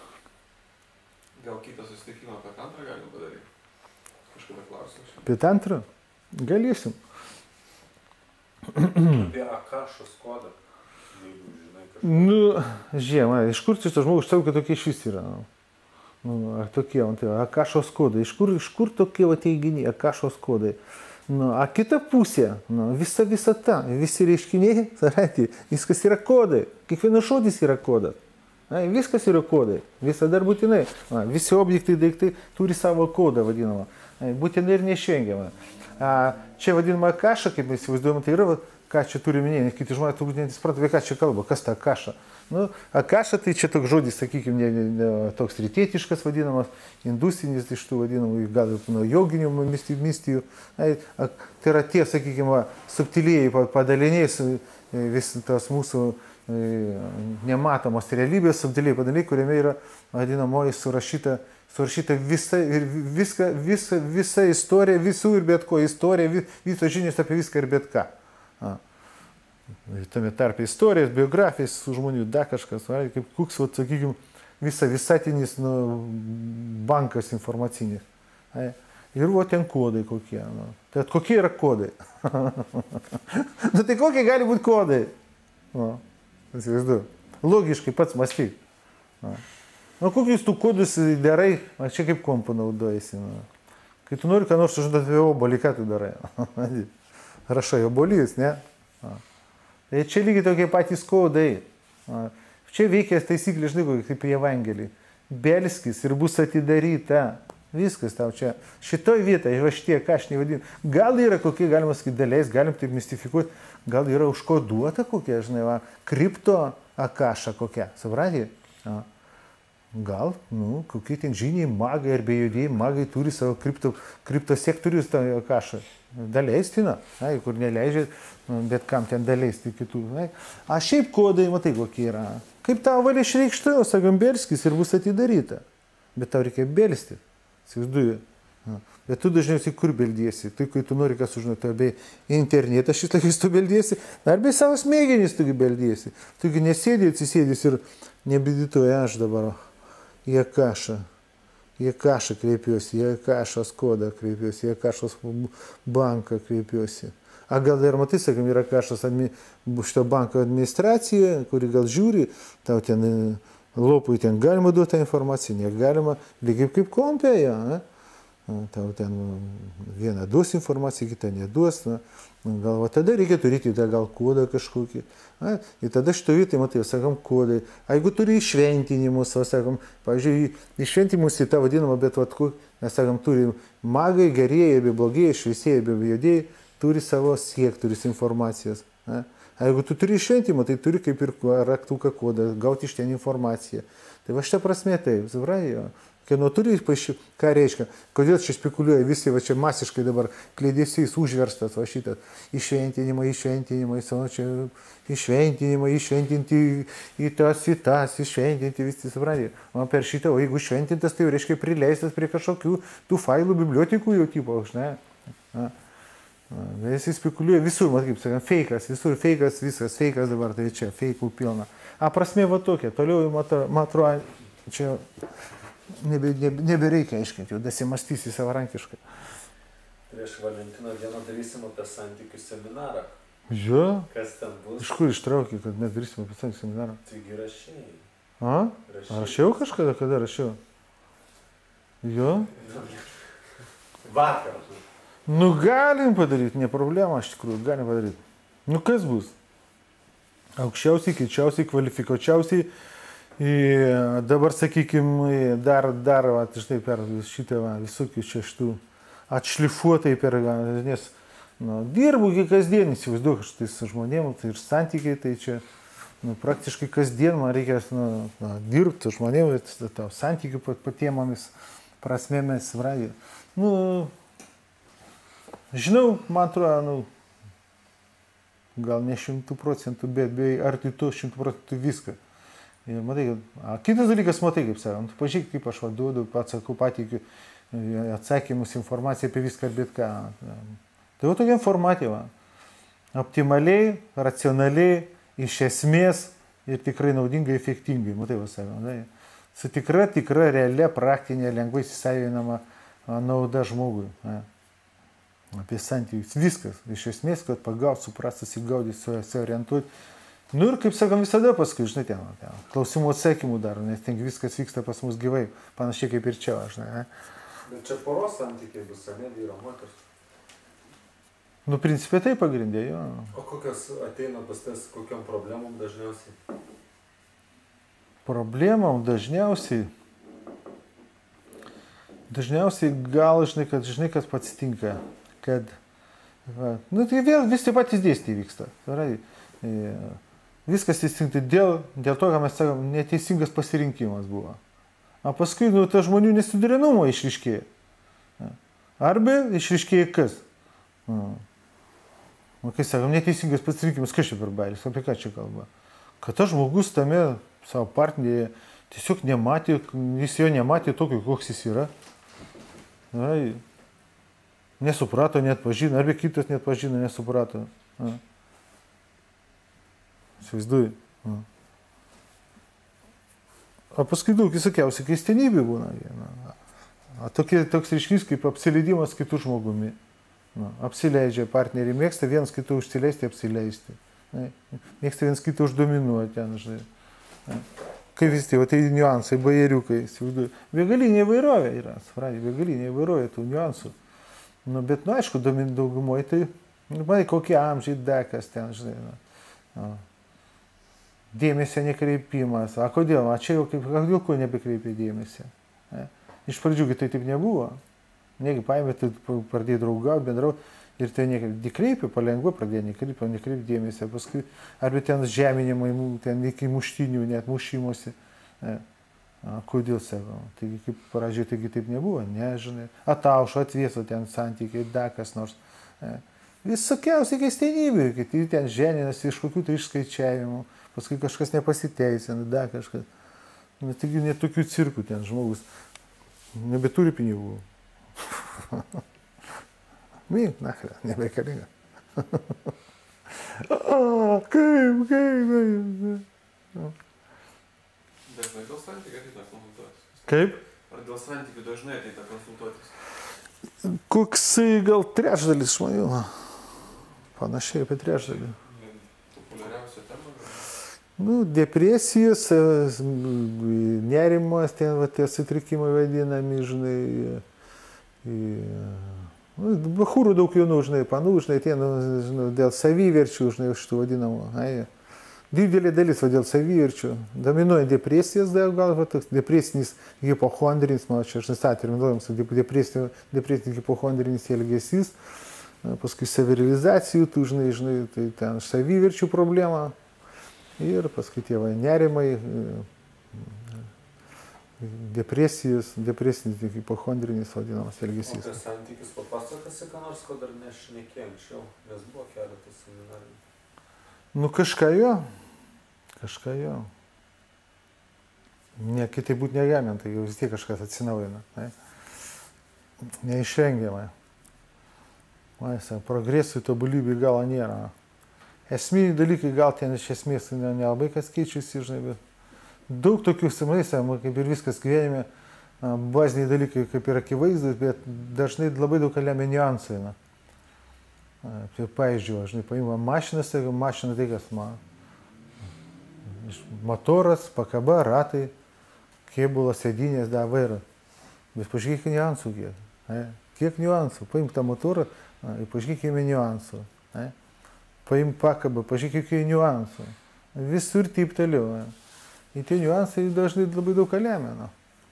Gal kitą susitikimą apie antrą galim padaryti? Kažkada klausiu. Apie antrą? Galėsim. Apie Akašos kodą. Jeigu žinai kažką. Nu, žiema, iš kur čia žmogus, aš kad tokie šis yra. Nu, tokie, tai, Akašos kodai. Iš kur, iš kur tokie va, teiginiai, Akašos kodai? Nu, a kita pusė, nu, visa visata, visi reiškiniai, sarati, viskas yra kodai. Kiekvienas žodis yra kodas. Na, viskas yra kodai. Visada dar būtinai. Na, visi objektai, daiktai turi savo kodą vadinamą. Na, būtinai ir neišvengiamą. A, čia vadinama Akaša, kaip mes įsivaizduojame, tai yra, ką čia turi minėti, nes kiti žmonės turbūt nesupranta, apie ką čia kalba, kas ta Akaša. Nu, Akaša tai čia toks žodis, sakykime, ne, ne, toks rytietiškas vadinamas, industrinis iš tų vadinamų, gal nuo joginių mistijų. Tai yra tie, sakykime, subtilieji padaliniai, vis tas mūsų nematomos realybės subtiliai padaliniai, kuriame yra vadinamoji surašyta, surašyta visa, ir viską, visa, visa istorija, visų ir bet ko istorija, visos žinios apie viską ir bet ką. A. Tame tarpe istorijos, biografijos, žmonių, da kažkas, va, kaip koks, va, sakykime, visa visatinis nu, bankas informacinis. Ai. Ir va ten kodai kokie. Nu. Tai kokie yra kodai? Nu tai kokie gali būti kodai? Nu, įsivaizduoju. Logiškai pats mąstyk. Nu, kokius tų kodus darai, čia kaip kompu naudojasi. Nu. Kai tu nori ką nors sužinoti apie obolį, ką tu darai? Rašai obolys, ne? Tai čia lygiai tokie patys kodai. Čia veikia taisyklė, žinai, kaip į Evangelį. Belskis ir bus atidaryta. Viskas tau čia. Šitoj vietoje, va šitie, ką aš nevadinu. Gal yra kokie, galima sakyti, daliais, galim taip mistifikuoti. Gal yra užkoduota kokia, žinai, va, kripto akaša kokia. Supratė? Gal, nu, kokie ten žiniai magai ar bejudėjai magai turi savo kripto, kripto sektorius tą akašą. Daleistina, ai, kur neleidžia, bet kam ten daleisti kitų. Ai. A šiaip kodai, matai, kokie yra. Kaip tau valia išreikšta, sakam, belskis ir bus atidaryta. Bet tau reikia belsti. Įsivaizduoju. Bet tu dažniausiai kur beldiesi? Tai kai tu nori ką sužinoti, bei internetą šis laikais tu beldiesi, ar bei savo smegenys tu beldiesi. Tu nesėdė, atsisėdės ir nebedituoja aš dabar į akašą. Į akašą kreipiuosi, į akašos kodą kreipiuosi, į akašos banką kreipiuosi. A gal dar matai, sakam, yra akašos šito banko administracija, kuri gal žiūri, tau ten lopui ten galima duoti tą informaciją, negalima, lygiai kaip kompėje. Ne? Tau ten vieną duos informaciją, kitą neduos. Na, gal va, tada reikia turėti tą gal kodą kažkokį. Na, ir tada šito vietoj, matai, sakam, kodai. A jeigu turi išventinimus, va, sakam, pavyzdžiui, išventinimus į tą vadinamą, bet vat, mes sakam, turi magai, gerieji, be blogieji, šviesieji, be judėjai, turi savo sektorius informacijos. Na. A jeigu tu turi išventimą, tai turi kaip ir raktuką kodą, gauti iš ten informaciją. Tai va šitą prasme taip, suprantate? Kieno turi, ką reiškia, kodėl čia spekuliuoja visi, va čia masiškai dabar klėdėsys užverstas, va šitas, išventinimai, išventinimai, savo čia išventinimai, išventinti į tas, į tas, išventinti visi, suprantate? O per šitą, o jeigu išventintas, tai jau reiškia prileistas prie kažkokių tų failų bibliotekų jau tipo, ne? Na. Visi spekuliuoja visur, mat kaip sakant, feikas, visur feikas, viskas feikas dabar, tai čia feikų pilna. A prasme va tokia, toliau matro, čia nebe, nebe, nebereikia aiškinti, jau dasimastysi savarankiškai. Prieš Valentino dieną darysim apie santykių seminarą. Jo? Kas ten bus? Iš kur ištraukė, kad mes darysim apie santykių seminarą? Taigi rašiai. A? Rašiai. Rašiau kažkada, kada rašiau? Jo? Vakar. Nu galim padaryti, ne problema, iš tikrųjų, galim padaryti. Nu kas bus? Aukščiausiai, keičiausiai, kvalifikuočiausiai, dabar, sakykime, dar, dar, va, štai per šitą va, visokių čia šitų atšlifuotai per, nes, nu, dirbu iki kasdien, įsivaizduoju, aš tai su žmonėm, tai ir santykiai, tai čia, nu, praktiškai kasdien man reikia, nu, nu, dirbti su žmonėm, tau santykių patiemomis prasmėmis, vragi. Nu, žinau, man atrodo, nu, gal ne šimtų procentų, bet bei arti to šimtų procentų viską. Ir matai, a, kitas dalykas, matai, kaip sakant, tu pažiūrėk, kaip aš vaduodu, pats sakau, pateikiu atsakymus, informaciją apie viską, bet ką. Tai jau tokia informatyva. Optimaliai, racionaliai, iš esmės ir tikrai naudingai, efektingai, matai, vas sakant. Su tikra, tikra, realia, praktinė, lengvai įsisavinama nauda žmogui. Ne? Apie santykius. Viskas. Iš esmės, kad pagaut, suprast, susigaudyti, suorientuoti. Nu ir, kaip sakam, visada paskui, žinai, ten, ten klausimų atsakymų dar, nes ten viskas vyksta pas mus gyvai, panašiai kaip ir čia, žinai. Bet čia poros santykiai bus, ne, vyro, moters. Nu, principė tai pagrindė, jo. O kokios ateina pas tas, kokiam problemom dažniausiai? Problemom dažniausiai, dažniausiai gal, žinai, kad, žinai, kas pats tinka. Kad, va, nu tai vėl vis taip patys dėsniai vyksta. Viskas teisingai dėl, dėl to, ką mes sakom, neteisingas pasirinkimas buvo. O paskui, nu, ta žmonių nesuderinumo išryškėja. Arba išryškėja kas? O kai sakom, neteisingas pasirinkimas, kas čia per bairis, apie ką čia kalba? Kad tas žmogus tame savo partnerėje tiesiog nematė, jis jo nematė tokio, koks jis yra. Na, nesuprato, net pažino, arba kitas net pažino, nesuprato. Įsivaizduoju. O paskui daug visokiausių keistenybių būna. O tokie, toks reiškinys kaip apsileidimas kitų žmogumi. Nu, apsileidžia partneriai, mėgsta vienas kitų užsileisti, apsileisti. Ne? Mėgsta vienas kitą uždominuoti ten, žinai. Ne? Kaip vis tiek, tai niuansai, bajeriukai, įsivaizduoju. Begalinė įvairovė yra, suprantate, begalinė įvairovė tų niuansų. Nu, bet, nu, aišku, daugumoje tai, nu, manai, kokie amžiai dekas ten, žinai. Nu. Dėmesio nekreipimas. A kodėl? A čia jau kaip, dėl ko nebekreipia dėmesio? Ne? Iš pradžių tai taip nebuvo. Negi paėmė, tai pradėjo draugauti, bendrauti. Ir tai nekreipia, palengva pradėjo nekreipia, nekreipia dėmesio. Paskui, arba ten žeminimai, ten iki muštinių, net mušimuose. Ne? A, kodėl savo? Taigi kaip pradžioje, taigi taip nebuvo, nežinai. Ataušo, atvieso ten santykiai, da kas nors. Ne? Visokiausiai keistenybių, kai tai ten ženinasi iš kokių tai išskaičiavimų. Paskui kažkas nepasiteisina, da kažkas. Nu, taigi net tokių cirkų ten žmogus nebeturi pinigų. Mink, nachre, nebeikalinga. O, kaip, kaip, kaip. Dažnai dėl santykių ateina konsultuotis? Kaip? Ar dėl santykių dažnai ateina konsultuotis? Koksai gal trečdalis žmonių. Panašiai apie trečdalį. Populiariausia tema? Nu, depresijos, nerimas, ten va, tie sutrikimai vadinami, žinai. Nu, bachūrų daug jaunų, žinai, panų, žinai, tie, nu, žinai, dėl saviverčių, žinai, šitų vadinamų. Ai, didelė dalis va, dėl saviverčių. Dominuoja depresijas, da, gal va, toks depresinis hipochondrinis, man čia aš nesaterminuojam, depresinis hipochondrinis elgesys, paskui savirealizacijų, tų, žinai, žinai, tai ten saviverčių problema. Ir paskui tie va, nerimai, depresijos, depresinis hipochondrinis vadinamas elgesys. O apie santykius papasakasi, ką nors, ko dar nešnekėjau anksčiau, nes buvo keletas seminarijų. Nu kažką jo, kažką jo. Ne, kitaip būt negalima, tai jau vis tiek kažkas atsinaujina. Ne? Neišvengiamai. Maisa, progresui, tobulybei galo nėra. Esminiai dalykai gal ten iš esmės nelabai kas keičiasi, žinai, bet daug tokių simais, kaip ir viskas gyvenime, baziniai dalykai kaip ir akivaizdus, bet dažnai labai daug lemia niuansai. Pavyzdžiui, žinai, paima mašinas, tai mašina tai kas man. Motoras, pakaba, ratai, kėbulas, sėdynės, da, vairo. Bet pažiūrėk niuansų kiek. Ne? Kiek niuansų? Paimk tą motorą ir pažiūrėkime niuansų. Ne? Paimk pakabą, pažiūrėkime niuansų. Visur taip toliau. Ne? Ir tie niuansai dažnai labai daug ką lemia. Na.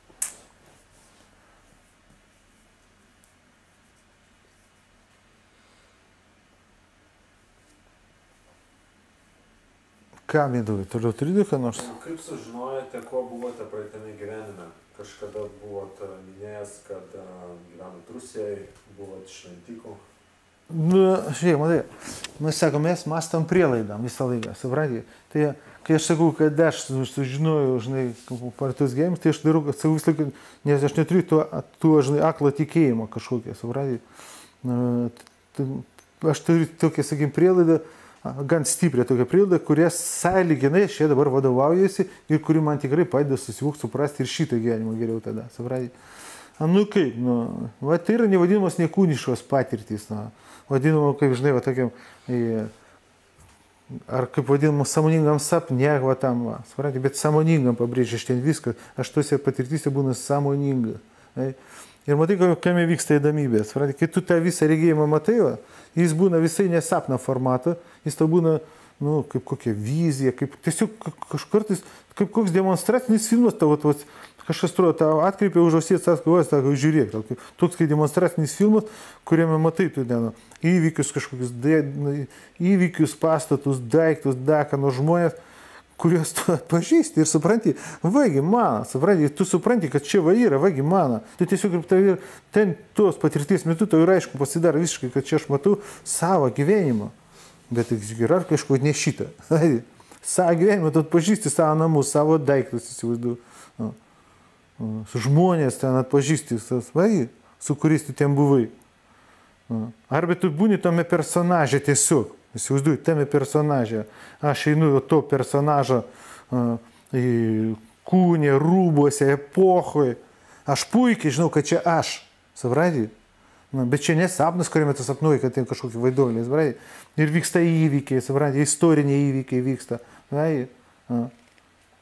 Ką, Mindaugai, toliau turi ką nors? Kaip sužinojote, kuo buvote praeitame gyvenime? Kažkada buvote minėjęs, kad gyvenot Rusijoje, buvot šventikų. Nu, žiūrėk, matai, mes sakom, mes mastam prielaidam visą laiką, supranti? Tai kai aš sakau, kad aš sužinojau, žinai, par tos gyvenimus, tai aš darau, kad sakau visą laiką, nes aš neturiu tuo, tuo žinai, aklą tikėjimą kažkokią, supranti? Aš turiu tokią, sakykim, prielaidą, gan stiprią tokią prielaidą, kurią sąlyginai aš čia dabar vadovaujasi ir kuri man tikrai padeda susivokti, suprasti ir šitą gyvenimą geriau tada, supranti? Nu kaip, nu, va, tai yra nevadinamos nekūniškos patirtys, nu, vadinamo, kaip žinai, va, tokiam, ar kaip vadinamo sąmoningam sapne, va tam, va, supranti, bet sąmoningam pabrėžia aš ten viską, aš tuose patirtyse būna sąmoninga. Ne? Ir matai, kame vyksta įdomybė, supranti, kai tu tą visą regėjimą matai, va, jis būna visai nesapno formato, jis to būna, nu, kaip kokia vizija, kaip tiesiog kažkartais, kaip koks demonstracinis filmas tavo, tavo, kažkas atrodo, tau atkreipia už ausies, sako, sako, žiūrėk, toks kaip demonstracinis filmas, kuriame matai tu ten įvykius kažkokius, įvykius, pastatus, daiktus, dakano žmonės, kuriuos tu atpažįsti ir supranti, vagi mano, supranti, tu supranti, kad čia va yra, vagi mano. Tu tiesiog kaip tau ir ten tos patirties metu tau ir aišku pasidaro visiškai, kad čia aš matau savo gyvenimą. Bet yra kažko ne šitą. Savo gyvenimą, tu atpažįsti savo namus, savo daiktus, įsivaizduoju. Žmonės ten atpažįsti, vai, su kuriais tu ten buvai. Arba tu būni tame personaže tiesiog, įsivaizduoju, tame personaže. Aš einu to personažo kūne, rūbuose, epochoje. Aš puikiai žinau, kad čia aš, supranti? Bet čia nesapnas, kuriame tu sapnuoji, kad ten kažkokie vaidoliai, supranti? Ir vyksta įvykiai, supranti, istoriniai įvykiai vyksta. Vai,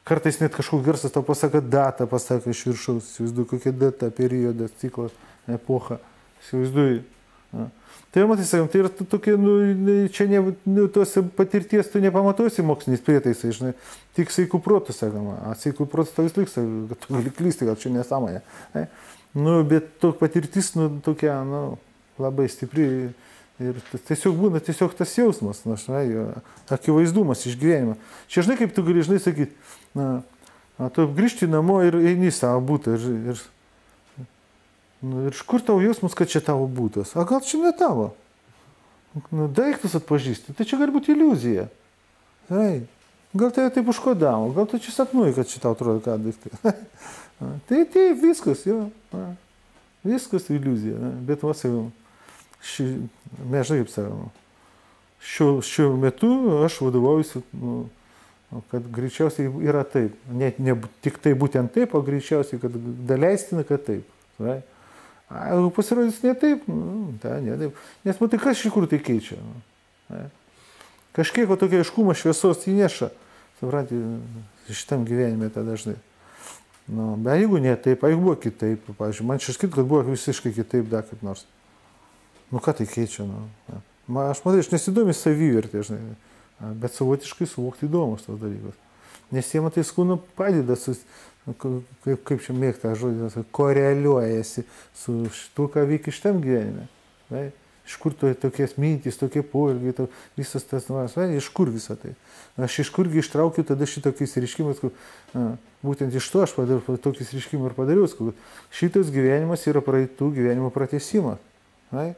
Kartais net kažkoks garsas tau pasako datą, pasako iš viršaus, įsivaizduoju, kokia data, periodas, ciklas, epocha, įsivaizduoju. Ja. Tai matai, sakom, tai yra tokie, nu, čia ne, nu, tos patirties tu nepamatuosi moksliniais prietaisais, žinai, tik sveikų protų, sakoma, a sveikų protų tau vis liks, kad tu gali klysti, gal čia nesąmonė. Ne? Nu, bet to patirtis, nu, tokia, nu, labai stipri ir tiesiog būna tiesiog tas jausmas, nu, žinai, akivaizdumas išgyvenimo. Čia, žinai, kaip tu gali, žinai, sakyti, na, tu grįžti namo ir eini savo būtą ir, ir nu, ir iš kur tavo jausmas, kad čia tavo būtas? A gal čia ne tavo? Nu, daiktus atpažįsti, tai čia gali būti iliuzija. Ai, gal tai taip užkodavo, gal tu čia sapnuoji, kad čia tau atrodo, ką daiktai. Tai taip, viskas, jo. Viskas iliuzija. Ne? Bet va, sakom, ši, mes žinai kaip sakom, šiuo, šiuo metu aš vadovaujuosi, nu, kad greičiausiai yra taip. Ne, ne tik tai būtent taip, o greičiausiai, kad daleistina, kad taip. Right? A, jeigu pasirodys ne taip, nu, ta, ne taip. Nes matai, kas iš kur tai keičia. Ne? Kažkiek o tokia aiškumo šviesos įneša. Supranti, šitam gyvenime tą dažnai. Nu, bet jeigu ne taip, jeigu buvo kitaip, pavyzdžiui, man šis kit, kad buvo visiškai kitaip, da, kaip nors. Nu, ką tai keičia? Nu, ne? Man, aš matai, aš nesidomi savivertė, žinai. Bet savotiškai suvokti įdomus tos dalykus. Nes jie, matai, skūnų padeda, sus, kaip, kaip čia mėgta žodį, koreliuojasi su tuo, ką veikia šitam gyvenime. Vai? Iš kur to, tokies mintys, tokie poelgiai, to, visas tas, va, iš kur visą tai. Aš iš kurgi ištraukiu tada šitokiais reiškimas, būtent iš to aš padariau, tokiais reiškimą ir padariau, kad šitas gyvenimas yra praeitų gyvenimo pratęsimas. Vai?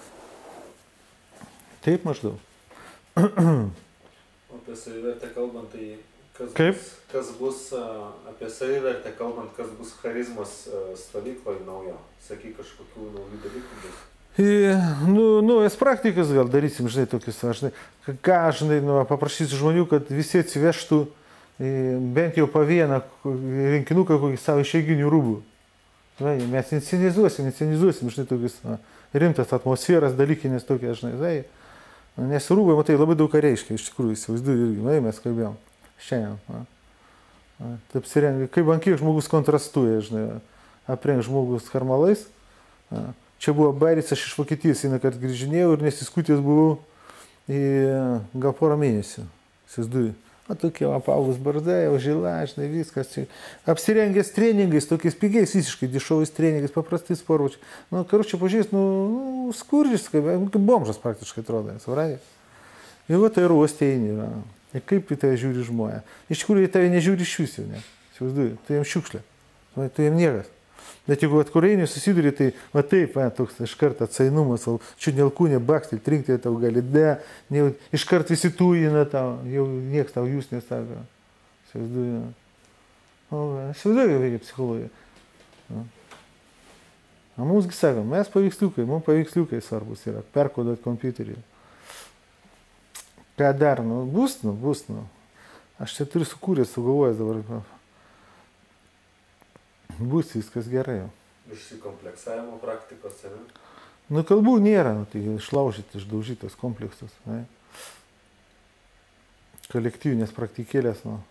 Taip maždaug. Apie savivertę kalbant, tai kas Kaip? bus, kas bus apie savivertę kalbant, kas bus charizmos stovykloje naujo? Sakyk, kažkokių naujų dalykų bus. I, nu, naujas praktikas gal darysim, žinai, tokius, žinai, ką, žinai, nu, paprašysiu žmonių, kad visi atsivežtų i, bent jau po vieną rinkinuką kokį savo išeiginių rūbų. Žinai, mes inscenizuosim, inscenizuosim, žinai, tokius na, rimtas atmosferas, dalykinės tokias, žinai, žinai. Nes rūbai, matai, labai daug ką reiškia, iš tikrųjų, įsivaizduoju irgi, na, mes kalbėjom šiandien. Na. Taip sirengia, kaip ant kiek žmogus kontrastuoja, žinai, aprengia žmogus karmalais. Na. Čia buvo bairis, aš iš Vokietijos vieną kartą grįžinėjau ir nesiskutęs buvau į gal porą mėnesių, įsivaizduoju. O tokie apaugus barzda, jau žila, žinai, viskas. Čia. Apsirengęs treningais, tokiais pigiais, visiškai dešovais treningais, paprastai sportbačiai. Nu, karučiai, pažiūrės, nu, nu skurdžius, kaip, kaip bomžas praktiškai atrodo, suprantate? Ir va tai ruostėjai yra. Ir kaip į tai žiūri žmonės. Iš tikrųjų, į tai nežiūri iš visų, ne? Įsivaizduoju, tai jiems šiukšlė, tai jiems niekas. Bet jeigu atkuriai susiduri, tai va taip, va, toks iš karto atsainumas, čia nelkūnė bakstė, trinkti tau gali, ne, ne, iš karto visi tujina tau, jau nieks tau jūs nesako. Įsivaizduoju. Įsivaizduoju, kaip veikia psichologija. O mūsgi sakom, mes paveiksliukai, mums paveiksliukai svarbus yra, perkoduot kompiuterį. Ką dar, nu, bus, nu, bus, nu. Aš čia turiu sukūręs, sugalvojęs dabar. Bus viskas gerai. Išsikompleksavimo praktikos, ar ne? Nu, kalbų nėra, nu, tai išlaužytas, išdaužytas kompleksas. Ne? Kolektyvinės praktikėlės, nu.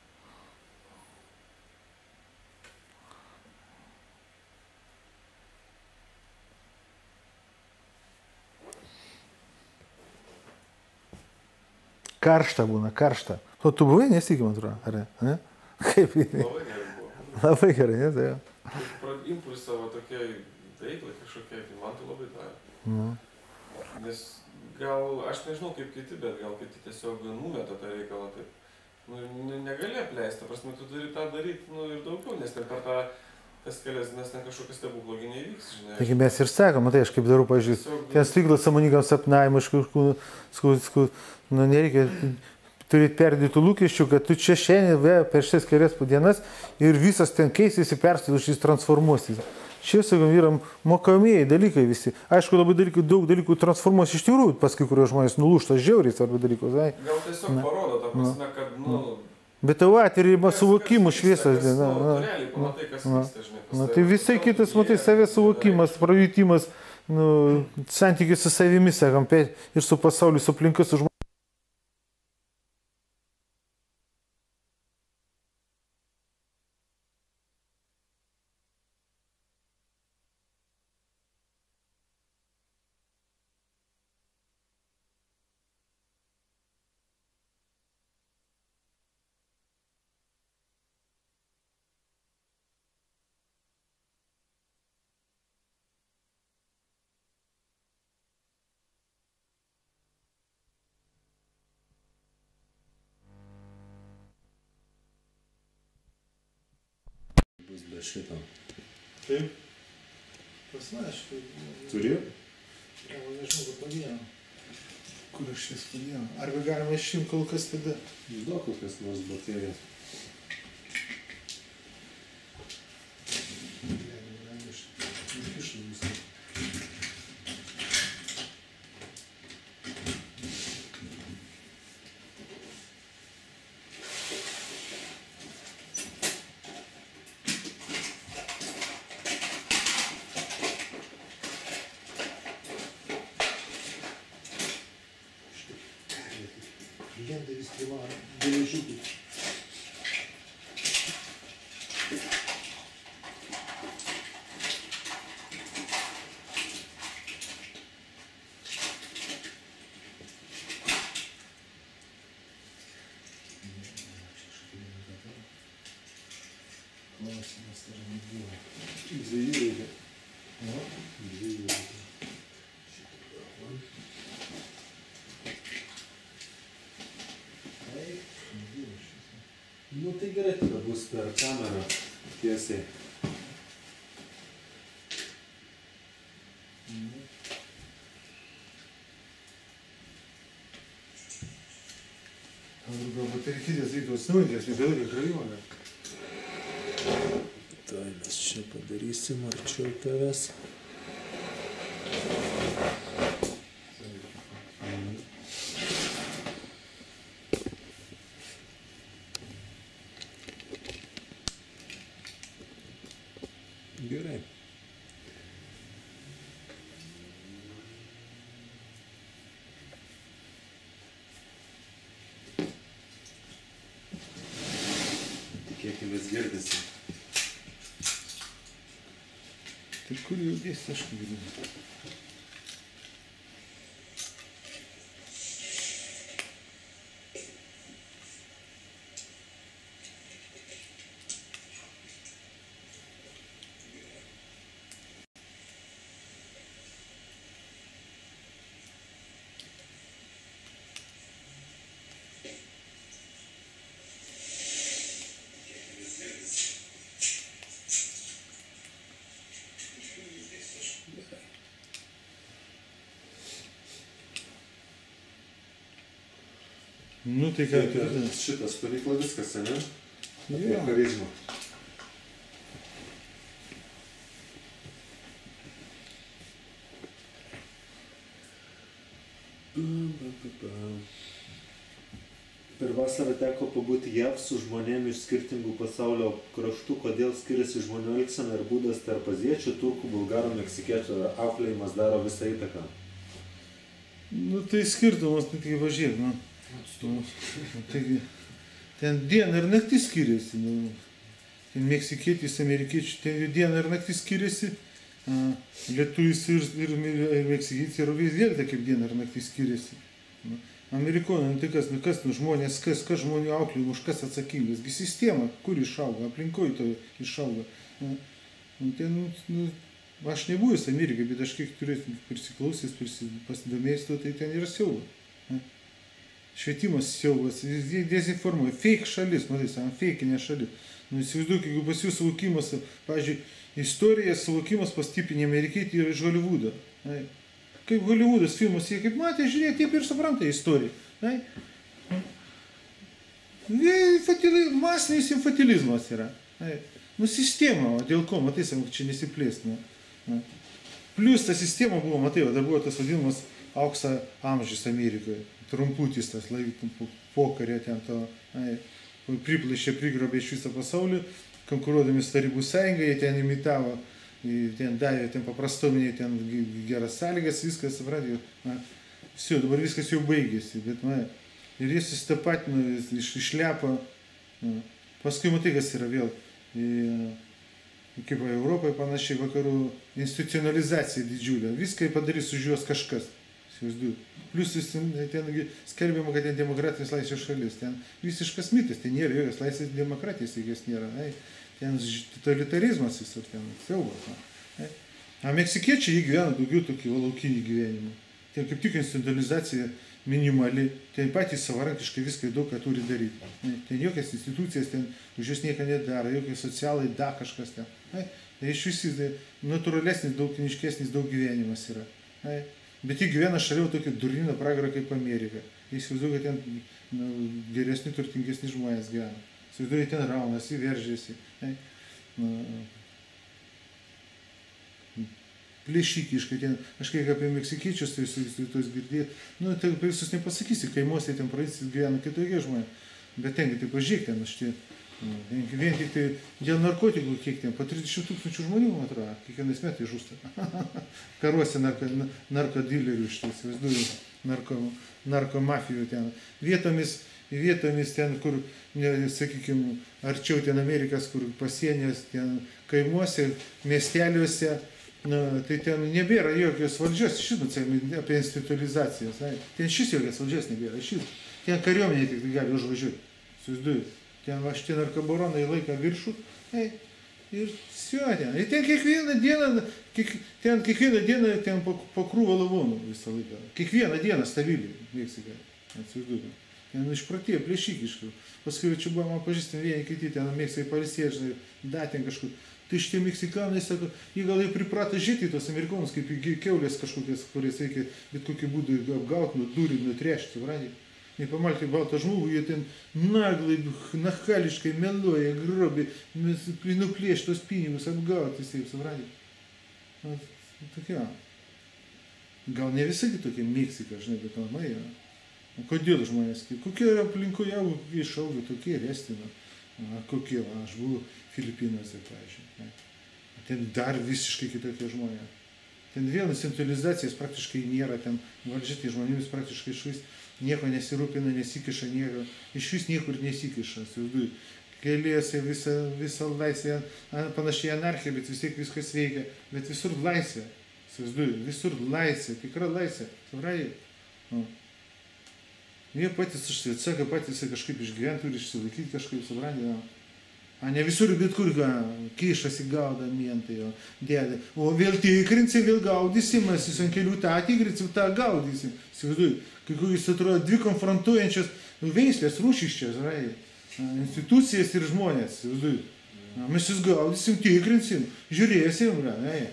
Karšta būna, karšta. O tu buvai nesikį, man atrodo, ar ne? Kaip jinai? Labai gerai, ne? Tai impulsą va tokiai veiklai kažkokiai, tai man tai labai davė. Nu. Nes gal, aš nežinau kaip kiti, bet gal kiti tiesiog numeta tą reikalą taip. Nu, negali apleisti, ta prasme, tu turi tą daryti, nu, ir daugiau, nes ten per tą tas kelias, nes ten kažkokias stebuklogi neįvyks, žinai. Taigi mes ir sakom, matai, aš kaip darau, pažiūrėjau, ten stiklas sąmoningam sapnavimui, iš kažkur, sku, sku, nu, nereikia turėti perdėtų lūkesčių, kad tu čia šiandien vė, per šias kelias dienas ir visas ten keisėsi, persidūšys, transformuosis. Čia, sakom, yra mokomieji dalykai visi. Aišku, labai dalykų, daug dalykų transformuosi iš tikrųjų, paskui kurio žmonės nulūšta žiauriai svarbu dalykus. Ai. Gal tiesiog na, parodo tą prasme, kad, nu... Bet tavo atvirimo suvokimų šviesas. Kas, na, nu, na, realiai pamatai, kas na, vyksta, žinai. Na, tai visai kitas, matai, savęs suvokimas, pravitimas, nu, santykis su savimi, sakom, ir su pasauliu, su aplinka, su žmonėmis. šitą. Taip. Pas mane šitą. Turi? O, nežinau, kad padėjau. Kur aš šis padėjau? Arba galima išimti kol kas tada? Žinau, kokias nors baterijas. Klientai vis privaro geležikų. Klausimas dar nebuvo. Dviejų reikia. O? Dviejų reikia. Nu tai gerai, tada bus per kamerą tiesiai. Galbūt ir kitas reiktų atsinaujinti, nes nebėra krovimo. Tai mes čia padarysim arčiau tavęs. Gerai. Tikėkimės girdisi. Tai kur jau dėsi, aš girdžiu. Nu tai ką, Tai šitas stovykla viskas, ne? Apie Jo. charizmą. Per vasarą teko pabūti J A V su žmonėmis iš skirtingų pasaulio kraštų, kodėl skiriasi žmonių elgsena ir būdas tarp aziečių, turkų, bulgarų, meksikiečių, ar auklėjimas daro visą įtaką. Nu tai skirtumas, tai tik važiuok, nu. Nu, taigi, ten diena ir naktis skiriasi. Nu. Ten meksikietis, amerikiečiai, ten jų diena ir naktis skiriasi. A, lietuvis ir, ir, ir meksikietis ir vis vėl tai kaip diena ir naktis skiriasi. Nu. Amerikonai, nu tai kas, nu kas, nu žmonės, kas, kas žmonių auklėjimų, už kas atsakingas. Gi sistema, kur išauga, aplinkoje to išauga. Nu, nu, ten, nu, aš nebuvęs Amerikai, bet aš kiek turėsiu prisiklausęs, pasidomėjęs, tai ten yra siaubas. Švietimas siaubas, dezinformuoja, fake šalis, matai, sakant, feikinė šalis. Nu, įsivaizduok, jeigu pas jų suvokimas, pavyzdžiui, istorija suvokimas pas tipinį amerikietį yra iš Hollywoodo. Ai. Kaip Hollywoodas filmas, jie kaip matė, žiūrėk, taip ir supranta istoriją. Ai. Masinis infantilizmas yra. Ai. Nu, sistema, o dėl ko, matai, sakant, čia nesiplės. Nu. Plius ta sistema buvo, matai, dar buvo tas vadinamas aukso amžius Amerikoje. Trumputis tas laikų pokarė ten to, ai, priplaišė, prigrobė iš visą pasaulį, konkuruodami su Tarybų sąjunga, jie ten imitavo, ten davė, ten paprastuomenė, ten geras sąlygas, viskas, supratė, na, viso, dabar viskas jau baigėsi, bet, na, ir jie susitapatino, iš, išlepo, na, paskui matai, kas yra vėl, kaip Europoje panašiai, vakarų institucionalizacija didžiulė, viską padarys už juos kažkas. Plius ten skelbiama, kad ten demokratinis laisvės šalis, ten visiškas mitas, ten nėra jokios laisvės demokratijos, jokios nėra, ai, ten totalitarizmas visur, ten siaubas. A meksikiečiai jie gyvena daugiau tokį laukinį gyvenimą. ten kaip tik instrumentalizacija minimali, ten patys savarankiškai viską daug ką turi daryti. Ten jokias institucijas, ten už jūs nieko nedaro, jokie socialai, da kažkas ten. Tai iš visi tai natūralesnis, daug kiniškesnis, daug gyvenimas yra. Ai. Bet jie gyvena šalia tokio durnyno pragaro kaip Amerika. Jis įsivaizduoja, kad ten nu, geresni, turtingesni žmonės gyvena. Įsivaizduoja, ten raunasi, veržiasi. Ai. Nu, plėšikiškai, ten kažkiek apie meksikiečius, tai su tos girdėti. Nu, tai apie visus nepasakysi, kaimuose ten praeisis gyvena kitokie žmonės. Bet tengi tai pažiūrėk ten, aš tie, vien tik tai dėl narkotikų, kiek ten, po trisdešimt tūkstančių žmonių, man atrodo, kiekvienais metais žūsta. Karuose narko, narkodilerių iš tai, įsivaizduoju, narko, narkomafijų ten. Vietomis, vietomis ten, kur, ne, sakykime, arčiau ten Amerikas, kur pasienės, ten kaimuose, miesteliuose, na, tai ten nebėra jokios valdžios, žinot, apie institulizacijas. Ten šis jokios valdžios nebėra, šis. Ten kariuomenė tik gali užvažiuoti. Suizduoju. Ten va šitie narkobaronai laika viršų. Tai, ir sio ten. Ir ten kiekvieną dieną, kiek, ten kiekvieną dieną ten po, po krūvą lavonų visą laiką. Kiekvieną dieną stabiliai Meksikai. Suizduoju. Ten išpratėjo plėšikiškai. Paskui čia buvo man pažįstami vieni kiti, ten Meksikai palisėję, žinai, da ten kažkur. Tai šitie meksikanai, sako, jie gal jau pripratę žiūrėti tos amerikonus, kaip keulės kažkokias, kurias reikia bet kokį būdų apgauti, nuduryti, nutrešti, supranti. Jie pamatė baltą žmogų, jie ten naglai, nachališkai meluoja, grobi, nuplėš tos pinigus, apgauti, taip, supranti. Na, tokia. Gal ne visai tokia Meksika, žinai, bet namai yra. O kodėl žmonės, kokie aplinkoje augo, kokie išaugo, tokie restino. Kokie, aš buvau Filipinuose, pavyzdžiui. Ten dar visiškai kitokie žmonės. Ten vėl centralizacijas praktiškai nėra, ten valdžia tai žmonėmis praktiškai iš vis nieko nesirūpina, nesikiša nieko, iš vis niekur nesikiša. Keliuose visą, visą laisvę, panašiai anarchija, bet vis tiek viskas veikia, bet visur laisvė. Visur laisvė, tikra laisvė. Suprantate? Jie patys užsivetsaka, patys kažkaip išgyventi turi išsilaikyti kažkaip, suprantate. A ne visur, bet kur kišasi gauda mientai, o dėdė. O vėl tikrinsi, vėl gaudysim, mes ant kelių tą tikrinsim, tą gaudysim. Įsivaizduoju, kai kuris atrodo dvi konfrontuojančios veislės, rūšys čia, institucijas ir žmonės. Įsivaizduoju. Mes jūs gaudysim, tikrinsim, žiūrėsim, ne.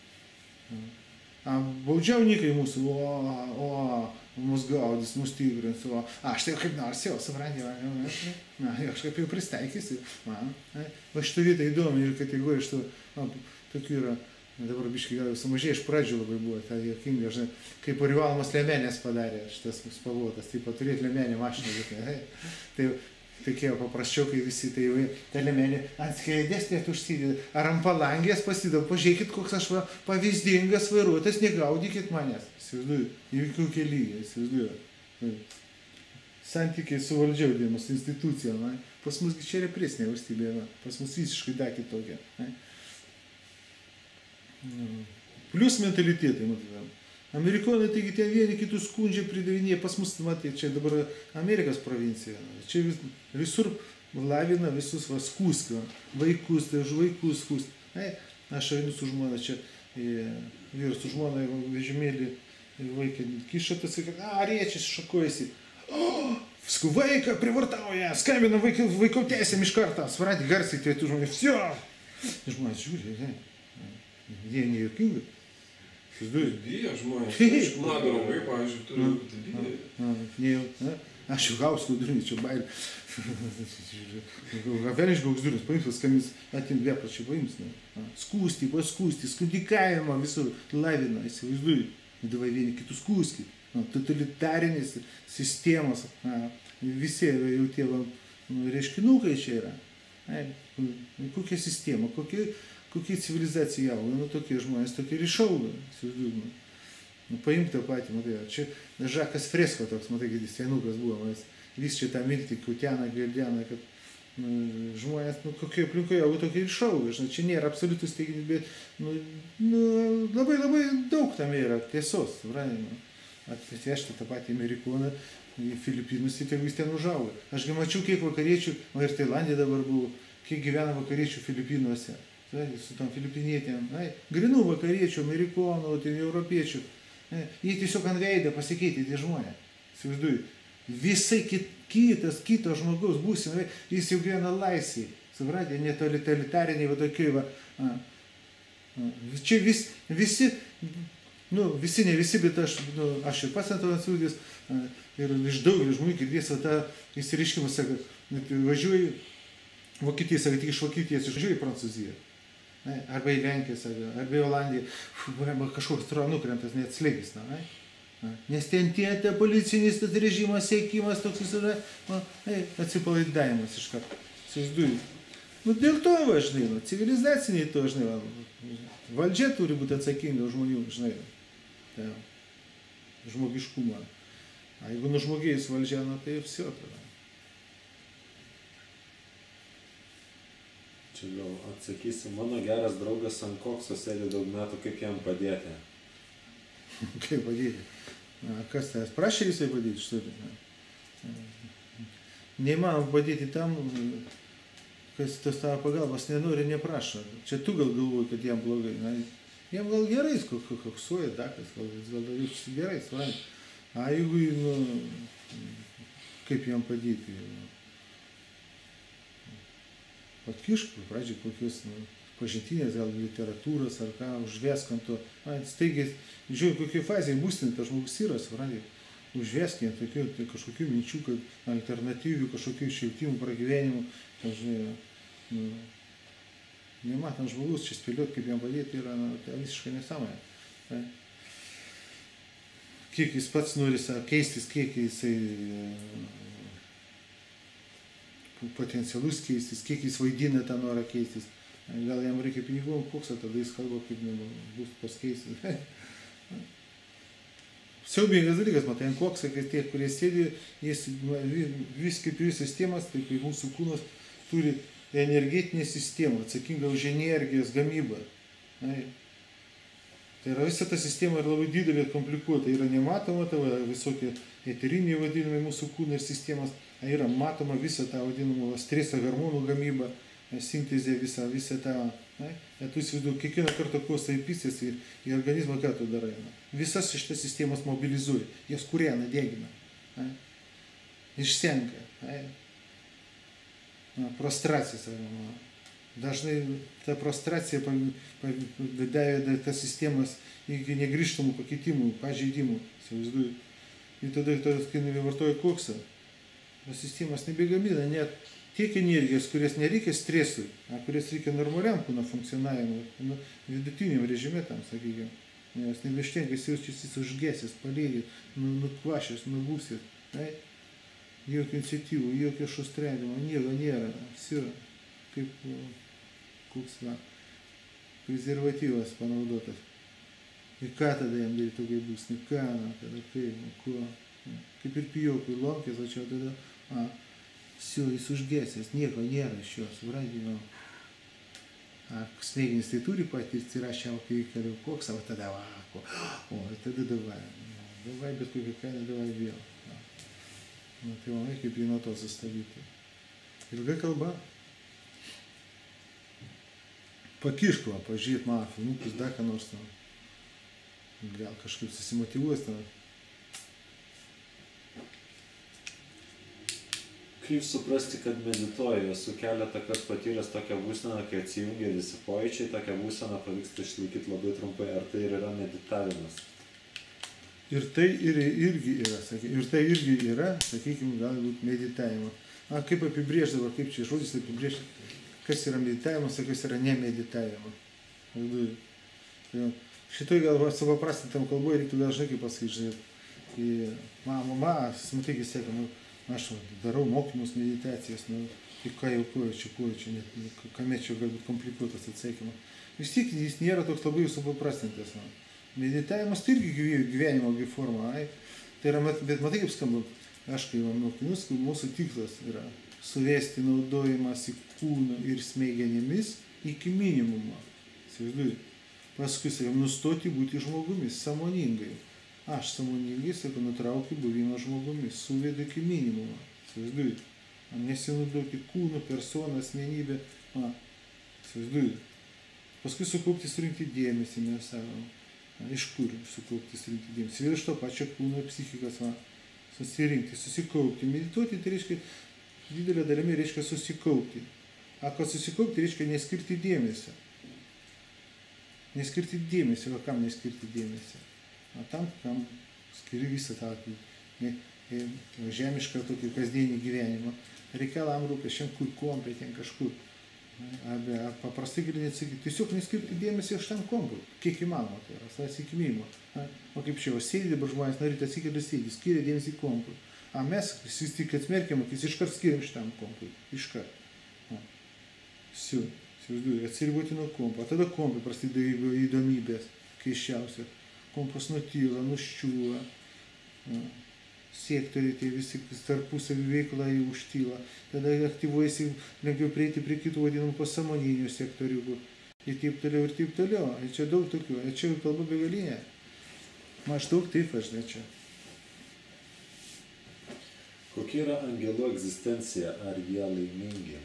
Baudžiauninkai mūsų, o, o, mus gaudys, mus tikrins, o, aš tai kaip nors jau, supranti, na, aš kaip jau pristaikysiu, man. Va šitą vietą įdomi ir kategorija iš to, tokių yra, dabar biškai gal jau sumažėjo, iš pradžių labai buvo, tai jokinga, žinai, kaip privalomas liemenės padarė šitas spalvotas, taip pat turėti liemenį mašiną, bet, tai tokie paprasčiau, kai visi tai jau tą liemenį ant kėdės net užsideda, ar ant palangės pasideda, pažiūrėkit, koks aš va, pavyzdingas vairuotojas, negaudykit manęs, įsivaizduoju, įvykių kelyje, įsivaizduoju. Santykiai su valdžia vadinamas, institucija, na, pas mus čia represinė valstybė, na, pas mus visiškai da kitokia. Plius mentalitetai, matai, Amerikonai, taigi ten vieni kitus skundžia, pridavinėja, pas mus, matai, čia dabar Amerikos provincija, čia vis, visur lavina visus va, skūsk, vaikus, tai už vaikus skūsk. Aš einu su žmona, čia vyras su žmona vežimėlį vaiką kiša, tas sakai, a, rėčias šakojasi. O, visku vaiką privartauja, skambina vaiko, vaiko teisėm iš karto, svarati garsiai, tai tų žmonės, vsio. Žmonės žiūri, ne, jie nejuokingi. Bijo žmonės, aš mano draugai, pavyzdžiui, turiu bijo. Aš jau gausku durinį, čia bailį. Vėliš gauks duris, paims, paskambins, atim vėplačiai paims. Skūsti, paskūsti, skundikavimą visur lavina, įsivaizduoju. Davai vieni kitus skūski. Totalitarinės sistemos, visi jau tie reiškinukai čia yra. Kokia sistema, kokia... Kokie civilizacija auga, nu tokie žmonės, tokie ir išauga, įsivaizduoju. Nu, paimk tą patį, matai, čia Žakas Fresko toks, matai, kad jis senukas buvo, vis čia tą mintį, kutena, gildiena, kad nu, žmonės, nu, kokie aplinkoje auga, tokie ir išauga, žinai, čia nėra absoliutus teiginys, bet, nu, nu, labai, labai daug tam yra tiesos, suprantate, atvežti tą patį Amerikoną, į Filipinus, tai jis ten užauga. Ašgi mačiau, kiek vakariečių, o ir Tailandė dabar buvo, kiek gyvena vakariečių Filipinuose. Su tom filipinietėm, ai, grinų vakariečių, amerikonų, ten europiečių. Ne, jie tiesiog ant veidą pasikeitė tie žmonės. Įsivaizduoju, visai kit, kitas, kito žmogaus būsina, jis jau gyvena laisvėje. Supratė, netotalitariniai va tokiai va. A, a. Čia vis, visi, nu, visi, ne visi, bet aš, nu, aš ir pats ant to atsūdės, ir iš daugelio žmonių girdės va tą įsiriškimą, sako, važiuoju Vokietiją, sako, tik iš Vokietijos išvažiuoju į Prancūziją. Ne, arba į Lenkiją, sako, arba į Olandiją, arba kažkoks atrodo nukrentas, net slėgis, na, ne? Nes ten tie, tie policinis tas režimas, siekimas toks visada, atsipalaidavimas iš karto. Įsivaizduoju. Nu, dėl to, va, žinai, nu, civilizaciniai to, žinai, va, valdžia turi būti atsakinga už žmonių, žinai, tai, žmogiškumą. A jeigu nužmogėjus valdžia, nu, tai vsio tada. Čia gal atsakysiu, mano geras draugas ant kokso sėdė daug metų, kaip jam padėti. Kaip padėti? Na, kas tas? Prašė jisai padėti, što tai? Neįmanoma padėti tam, kas tos tavo pagalbos nenori, neprašo. Čia tu gal galvoji, kad jam blogai. Na, jam gal gerai, koksuoja dakas, gal, gal jis gerai, svai. A jeigu, nu, kaip jam padėti? Patkišk, pradžiai kokius, nu, pažintinės, gal literatūros ar ką, užvesk ant to. Staigiai, žiūrėjau, kokiai fazėje būstinė tas žmogus yra, suprantate, užvesk ant tokių, tai kažkokių minčių, kad alternatyvių, kažkokių išeitimų, pragyvenimų, tai, žinai, nu, nematant žmogus, čia spėliot, kaip jam padėti, yra, nu, tai visiškai nesąmonė. Tai. Kiek jis pats nori keistis, kiek jisai potencialus keistis, kiek jis vaidina tą norą keistis. Gal jam reikia pinigų, koks, tada jis kalba, kaip bus paskeisti. Siaubingas dalykas, matai, ant koks, kad tie, kurie sėdi, jis vis kaip jų sistemas, taip kaip mūsų kūnas turi energetinę sistemą, atsakingą už energijos gamybą. Tai yra visa ta sistema yra labai didelė ir komplikuota, yra nematoma, tai visokie eteriniai vadinami mūsų kūnai ir sistemas, yra matoma visa ta vadinama streso hormonų gamyba, sintezė visą, visą tą, ne? Tu įsivaizduoji, kiekvieną kartą kuo saipysės į, į organizmą, ką tu darai. Ne? Visas šitas sistemas mobilizuoja, jas kūrena, degina, ne? Išsenka. Ne? Prostracija. Ne? Dažnai ta prostracija davė tas sistemas iki negrįžtamų pakeitimų, pažeidimų. Įsivaizduoji. Ir tada, kai nevartoja koksą, tas sistemas nebegamina net tiek energijos, kurias nereikia stresui, kurias reikia normaliam kūno funkcionavimui, nu, vidutiniam režime tam, sakykime. Nes nebeštenka, jis jaučiasi užgesęs, palėgęs, nu, nukvašęs, nubūsęs. Ne? Jokio iniciatyvų, jokio šustrelimo, nieko nėra. Visi, kaip koks va, prezervatyvas panaudotas. Ir ką tada jam daryti tokiai bus? Nu ką, na, tada kaip, nu, kuo? Kaip ir pijokui lonkės, o čia tada, a, Все, jis užgesęs, nieko nėra iš jo, supranti, smegenys tai turi patirti ir aš jau kai keliu koks, o tada va, o, tada davai, davai, bet kokią kainą davai vėl. Nu, tai manai, kaip jį nuo to sustabdyti. Ilga kalba. Pakišk, va, pažiūrėt mano filmukus, dar ką nors tam. Gal kažkaip susimotyvuos tam. Kaip suprasti, kad medituoju? Esu keletą kartų patyręs tokią būseną, kai atsijungia visi pojūčiai, tokią būseną pavyksta išlaikyti labai trumpai. Ar tai yra meditavimas? Ir tai ir, irgi yra, sakykime, ir tai irgi yra, sakykime, gali būti meditavimas. A, kaip apibrėždavo, kaip čia žodis apibrėžti, kas yra meditavimas, o kas yra nemeditavimas. Šitoj gal supaprastintam kalboje reiktų dažnai kaip pasakyti, žinai, mama, mama, smatai, kai sėka, nu, aš darau mokymus, meditacijas, nu, tai ką jau kuoju čia, kuoju čia, net, nu, kame čia galbūt komplikuotas atsakymas. Vis tiek jis nėra toks labai supaprastintas. Nu. Meditavimas tai irgi gyvenimo forma, ai. Tai yra, bet matai kaip skamba, aš kai mokinus, mūsų tikslas yra suvesti naudojimas į kūną ir smegenimis iki minimumo. Įsivaizduoju. Paskui sakom, nustoti būti žmogumis, sąmoningai. Aš sąmoningai, sakau, nutraukiu buvimą žmogumis, suvedu iki minimumo. Įsivaizduoju. Nesinaudoti kūną, personą, asmenybę. Įsivaizduoju. Paskui sukaupti, surinkti dėmesį, mes sakom. iš kur sukaupti, surinkti dėmesį. Ir iš to pačio kūno psichikos va, susirinkti, susikaupti. Medituoti tai reiškia, didelė dalimi reiškia susikaupti. O kad susikaupti reiškia neskirti dėmesio. Neskirti dėmesio, o kam neskirti dėmesio? O tam, kam skiri visą tą ne, žemišką tokį kasdienį gyvenimą. Reikalam rūpeščiam, kur kompė, ten kažkur. Arba paprastai gali nesakyti, tiesiog neskirti dėmesį iš tam kompui, kiek įmanoma, tai yra, sasikimimo. O kaip čia, sėdi dabar žmonės, norite atsikėlė sėdi, skiria dėmesį kompui. O mes vis tik atsmerkiam, kai iškart skiriam šitam kompui, iškart. Siu, siūsduoju, atsiriboti nuo kompo, tada kompai prasidėjo įdomybės, keiščiausia. Kompas nutyla, nuščiūva. Sektoriai, tai visi tarpusavį veiklą jau užtyla. Tada aktyvuojasi lengviau prieiti prie kitų vadinamų pasąmoninių sektorių. Ir taip toliau, ir taip toliau. Ir čia daug tokių. Ir čia kalba begalinė. Maždaug taip aš ne čia. Kokia yra angelų egzistencija? Ar jie laimingi?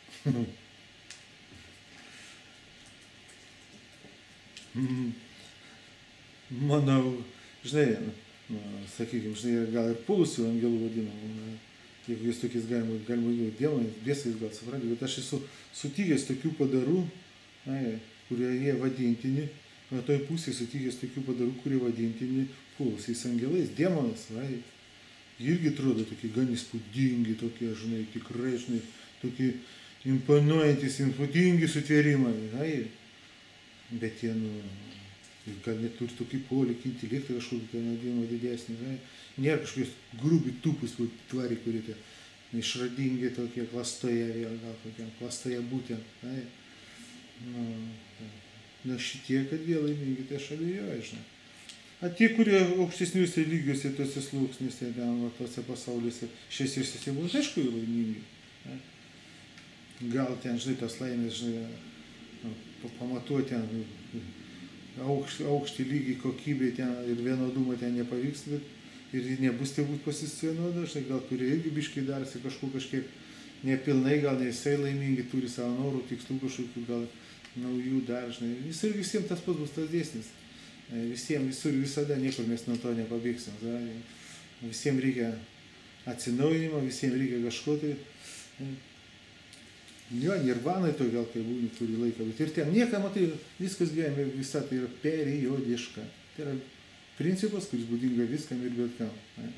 Manau, žinai, na, sakykime, žinai, gal ir pulusių angelų vadinamų, jeigu jis tokiais galima, galima jų dėmonais, bėsais gal supranti, bet aš esu sutikęs tokių padarų, na, kurie jie vadintini, o toj pusėje sutikęs tokių padarų, kurie vadintini pulusiais angelais, dėmonas, na, irgi atrodo tokie gan įspūdingi, tokie, žinai, tikrai, žinai, tokie imponuojantis, įspūdingi sutvėrimai, na, bet jie, nu, gal net turi tokį polikį, intelektą kažkokį ten vadinamą didesnį, ne? Nėra kažkokios grubiai tupus tvariai, kurie tie išradingi tokie klastoje, gal kokiam klastoje būtent, ne? Nu, na šitie, kad jie laimingi, tai aš abejoju, žinai. A tie, kurie aukštesniuose lygiuose, tuose sluoksniuose, tuose pasauliuose, šviesiuose būtų, aišku, jie laimingi. Ne? Gal ten, žinai, tos laimės, žinai, pamatuoti ten, Aukšti, aukšti lygiai, kokybė ten ir vienodumą ten nepavyks, bet ir nebus tie būt pasisvienoda, žinai, gal kurie irgi biškai darasi kažkur kažkiek nepilnai, gal ne visai laimingi, turi savo norų, tikslų kažkokių, gal naujų dar, žinai, visur visiems tas pats bus tas dėsnis, visiems, visur, visada niekur mes nuo to nepabėgsim, visiems reikia atsinaujinimo, visiems reikia kažko tai. Jo, nirvanai to gal kai būni kurį laiką, bet ir ten niekam, matai, viskas gyvenime, visa tai yra periodiška. Tai yra principas, kuris būdinga viskam ir bet kam. Ne?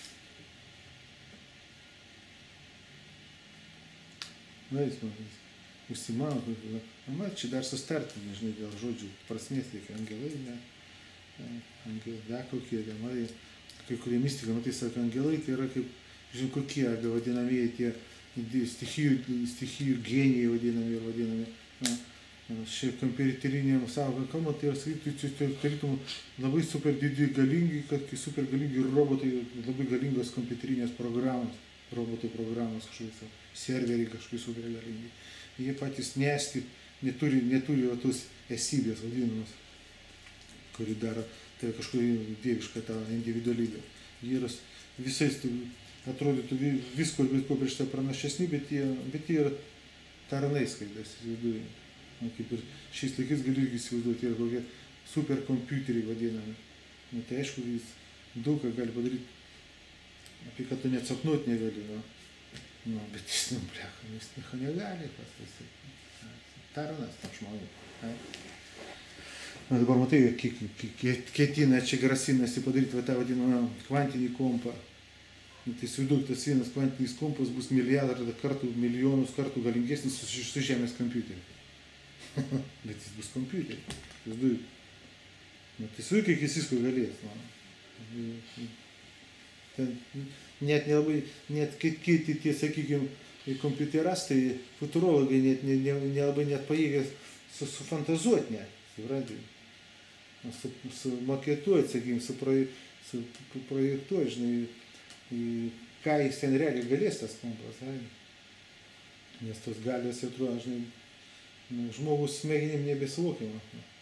Na, jis man užsimano, man čia dar sustarti, nežinai, dėl žodžių prasmės, tai angelai, ne, angelai, da kokie, ne, matai, kai kurie mystikai, matai, sako, angelai, tai yra kaip, žinai, kokie, arba vadinamieji tie stichijų, stichijų genijai vadinami ir vadinami. Šiaip kompiuteriniam sąvoką kalbant, tai yra sakyti, tarytum labai super didį galingi, kad super galingi robotai, labai galingos kompiuterinės programos, robotų programos kažkokios, serveriai kažkokie super galingi. Jie patys nesti, neturi, neturi tos esybės vadinamas, kuri daro tai kažkokį dievišką tą individualybę. Jie yra visais atrodytų visko ir bet ko prieš tai pranašesni, bet jie, bet jie yra tarnai skaitasi, įsivaizduoju. Kaip ir šiais laikais gali irgi įsivaizduoti, yra kokie superkompiuteriai vadinami. Nu, tai aišku, jis daug ką gali padaryti, apie ką tu net sapnuoti negali. Nu, nu, bet jis, nu, blecha, jis nieko negali, pas tarnas tam žmogui. Na, dabar matai, ketina čia grasinasi padaryti va tą vadinamą kvantinį kompą. Tai įsivaizduok, tas vienas kvantinis kompas bus milijardą kartų, milijonus kartų galingesnis su, su žemės kompiuteriu. Bet jis bus kompiuteriu. Įsivaizduok. Na, tai įsivaizduok, kiek jis visko galės. Na. Ten, net nelabai, net kiti tie, sakykime, kompiuterastai, futurologai net nelabai net pajėgės su, sufantazuoti net. Supranti? Su, su maketuoti, sakykime, su, proje, su projektuoti, žinai, ką jis ten realiai galės tas kompas, ai? Nes tos galios atrodo, žinai, žmogus smegenim nebesuvokiama.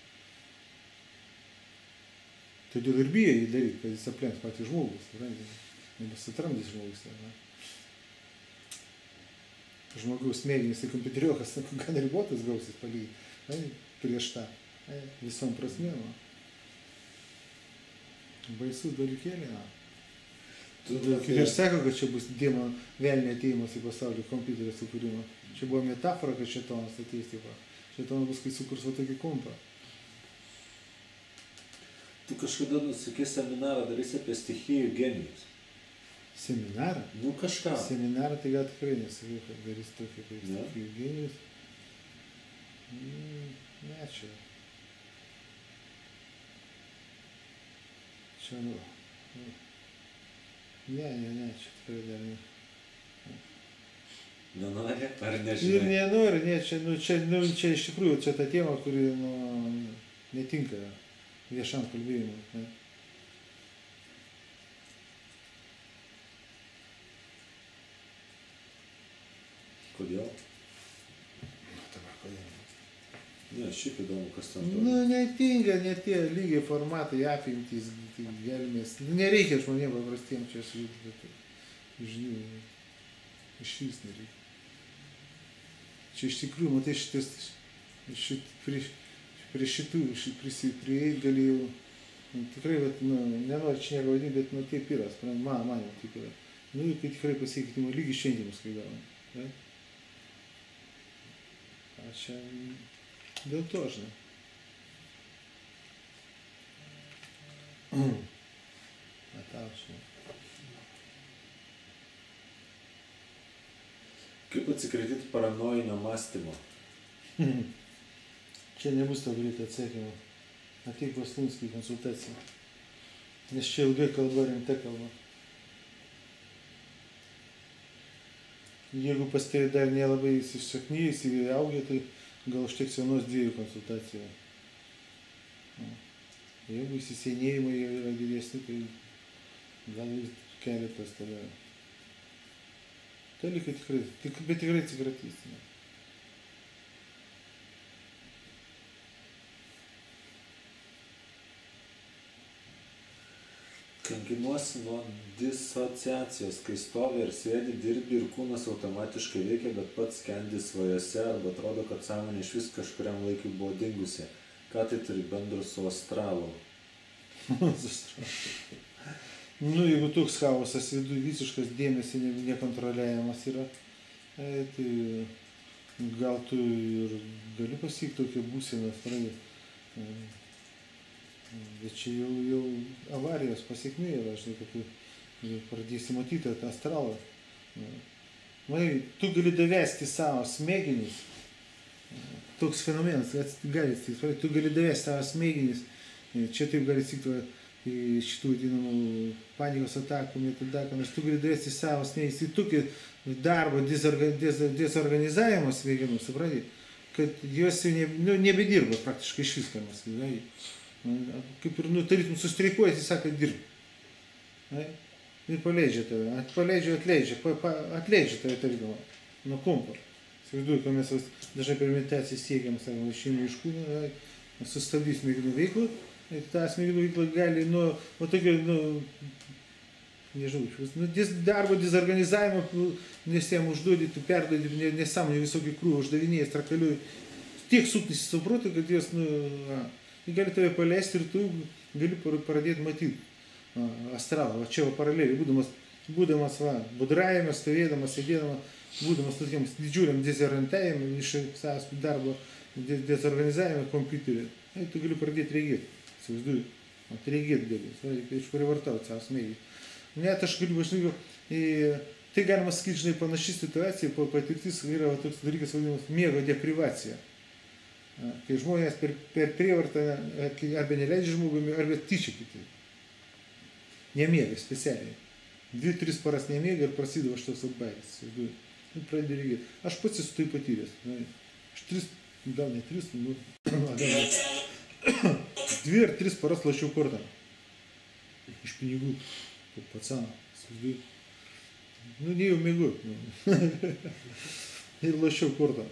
Todėl ir bijo jį daryti, kad jis aplenks patį žmogus, nebesatramdys žmogus. Ne? Žmogaus smegenys ir kompiuteriokas gan ribotas gausis palyginti prieš tą visom prasmėm. Baisus dalykėlė. Tu Kaip ir sako, kad čia bus dievo velnio atėjimas į pasaulį kompiuterio sukūrimo. Čia buvo metafora, kad šėtonas ateis taip. Šėtonas bus, kai sukurs va tokį kompą. Tu kažkada nusakė seminarą darysi apie stichijų genijus. Seminarą? Nu kažką. Seminarą tai gal tikrai nesakiau, kad darys tokį kaip Ne? stichijų genijus. Mm, ne, čia. Čia, nu. nu. Ne, ne, ne, čia tikrai dar ne. Nenori ar Ir nežinai? nenori, ne, čia, nu, čia, nu, čia iš tikrųjų čia ta tema, kuri nu, netinka viešam kalbėjimui. Ne? Kodėl? Nu, dabar kodėl? Ne, šiaip įdomu, kas ten Nu, toliau. netinka, ne tie lygiai formatai, apimtys, tai gelmės. Nereikia žmonėm paprastiem čia sužinoti. Žinau, iš vis nereikia. Čia iš tikrųjų, matai, šitas, šit, prie, prie šitų, šit, prisi, prieit galėjau, nu, tikrai, bet, nu, nenoriu čia nieko vadinti, bet, nu, taip yra, suprantu, man, man jau taip yra. Nu, kai tikrai pasikeitimo lygį šiandien mus kai gavom. Ne? A čia dėl to, žinai. A tau, žinai. Kaip atsikratyti paranojinio mąstymo? Čia nebus to greito atsakymo. Ateik pas Lunskį į konsultaciją. Nes čia ilgai kalba, rimta kalba. Jeigu pas tai dar nelabai įsišaknyjus, įaugę, tai gal užteks vienos dviejų konsultacijų. Jeigu įsisenėjimai yra didesni, tai gal ir keletas tada. Dalykai tikrai, tik, bet tikrai atsikratysime. Kankinuosi nuo disociacijos, kai stovi ir sėdi, dirbi ir kūnas automatiškai veikia, bet pats skendi svajose arba atrodo, kad sąmonė iš vis kažkuriam laikui buvo dingusi. Ką tai turi bendro su astralu? Nu, jeigu toks chaosas viduje visiškas dėmesį ne- nekontroliuojamas yra, e, tai gal tu ir gali pasiekti tokią būseną, supranti. E, Bet čia jau, jau avarijos pasiekmė yra, žinai, kad tu jau pradėsi matyti tą astralą. Manai, tu gali davesti savo smegenis. Toks fenomenas, ats- gali atsitikti, tu gali davesti savo smegenis. Čia taip gali atsitikti šitų vadinamų panikos atakų, metodakų, nes tu gali davesti savo smegenis į tokį darbo dezorga- dez- dezorganizavimo smegenų, supranti, kad jos jau ne, nu, nebedirba praktiškai iš viską mes. Žinai. Kaip ir, nu, tarytum sustreikuoja, jis sako, dirb. Ne? Ir paleidžia tave, at- paleidžia, atleidžia, pa, pa, atleidžia tave tarytum nuo kompo. Įsivaizduoju, kad mes vat dažnai per meditaciją siekiam savo išėjimą iš kūno, ne, sustabdys smegenų veiklą, ir tą smegenų veiklą gali, nu, o tokio, nu, nežinau, išvis, nu, dis, darbo dezorganizavimą, nes jam užduodi, tu perduodi ne- nesąmonė visokį krūvą, uždavinėjai, strakaliuoji, tiek suktis suproti, kad jos, nu, a, jie gali tave paleisti ir tu gali par- pradėti matyti a, astralą. Va čia va paraleliai, būdamas, būdamas va, budrajame, stovėdamas, sėdėdamas, būdamas tokiems didžiuliam dezorientavimui iš savęs darbo de- dezorganizavime kompiuterį, tai tu gali pradėti regėti. Įsivaizduoju, o tai regėti gali, tai išprivartauti savo smegenį. Net aš galiu, aš žinau, tai galima sakyti, žinai, panaši situacija, po patirtis yra va, toks dalykas vadinamas miego deprivacija. A, Kai žmonės per, per prievartą a, kai arba neleidžia žmogumi, arba tyčia kiti. Nemiega specialiai. Dvi, tris paras nemiega ir prasideda šitos atbaigės. Nu, pradedi regėti. Aš pats esu tai patyręs. Na, aš tris, gal ne tris, nu, gal ne. Dvi ar tris paras lašiau kortą. Iš pinigų. Kaip pacaną. Įsivaizduoju. Nu, nejau mėgu. Nu. Ir lašiau kortą.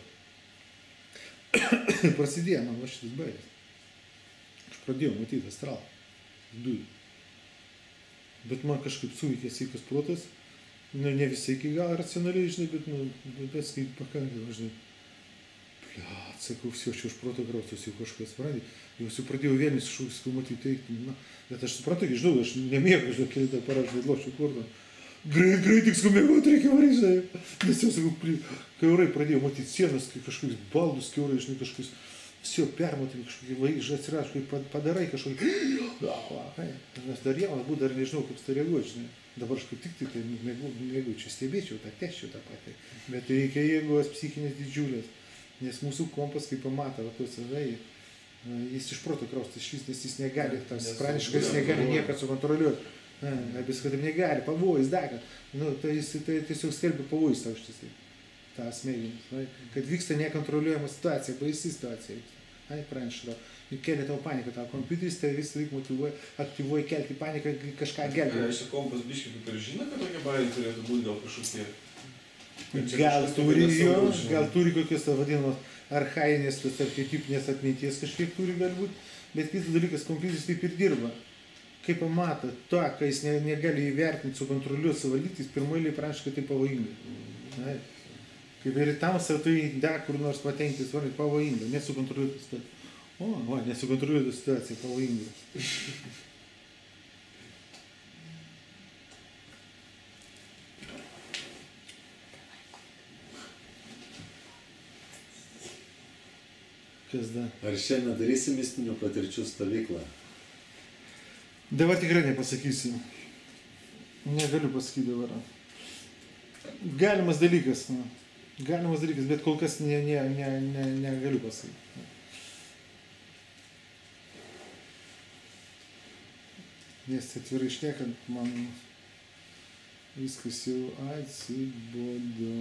Prasidėjo man va šitas baigės. Aš pradėjau matyti astralą. Dujų. Bet man kažkaip suveikė sveikas protas. Nu, ne visai iki galo racionaliai, žinai, bet, nu, bet kaip pakankamai, žinai. Blia, sakau, все, čia už proto grausiuosi jau kažkas, supranti, jau su pradėjau vienis šūkis, kai matyti teikti, na, bet aš suprantu, kai žinau, aš nemėgau, žinau, keli tą parašą, lošiu kurdą. Greit, greit, tik skumėgoti reikia varyti, žinai. Nes jau, sakau, pri... kiaurai pradėjau matyti sienas, kai kažkokius baldus kiaurai, žinai, kažkokius, все, permatami kažkokį vaikį, atsiraš, kai padarai kažkokį, nes dar jaunas būtų, dar nežinau, kaip tai reaguoti, žinai. Dabar aš kaip tik tai, tai jeigu čia stebėčiau, tą teščiau tą patį, bet reikia jėgos psichinės didžiulės, nes mūsų kompas, kai pamato, va, tos, žinai, jis iš proto kraustas išvis, nes jis negali, tas praniškas, jis negali niekad sukontroliuoti. Apie kad negali, pavojus, daga. Nu, tai jis tai tiesiog skelbia pavojus tau štisai, tą smegenis. Kad vyksta nekontroliuojama situacija, baisi situacija vyksta. Ai, praneša, kelia tau paniką, tau kompiuteris tai visą laiką motyvuoja, aktyvuoja kelti paniką, kažką gelbėja. Šia kompas biškai kaip ir žino, kad tokie bairiai turėtų būti gal kažkokie. Gal turi jo, gal turi kokios vadinamos archainės, tos archetipinės atminties kažkiek turi galbūt, bet kitas dalykas, kompiuteris taip ir dirba. Kai pamato to, kai jis ne, negali įvertinti, sukontroliuoti, suvaldyti, jis pirmoji praneša, kad tai pavojinga. Kaip ir tamsa, tu į da kur nors patenkti, svarbiai pavojinga, nesukontroliuoti situaciją. O, va, nesukontroliuoti situaciją, pavojinga. Kas da? Ar šiandien darysi mistinių patirčių stovyklą? Dabar tikrai nepasakysiu. Negaliu pasakyti dabar. Galimas dalykas, na. Galimas dalykas, bet kol kas ne, ne, ne, ne, negaliu pasakyti. Nes atvirai šnekant, man viskas jau atsibodo.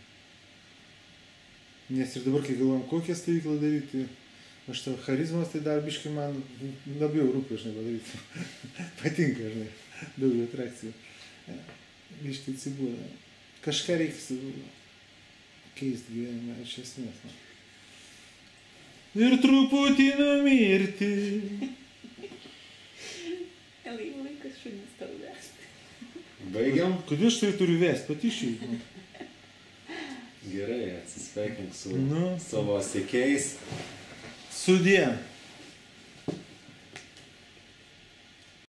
Nes ir dabar, kai galvojam, kokią stovyklą daryti, aš tavo charizmas, tai dar biškai man labiau rūpi, žinai, padaryti. Patinka, žinai, daug atrakcijų. Biškai atsibodo. Kažką reikia keisti gyvenime, iš esmės. Na. Ir truputį numirti. Elai, laikas šunis tau vesti. Baigiam? Kodėl aš tai turiu vesti, pati šiai? Gerai, atsisveikink su Nu. savo sekėjais. Sudie.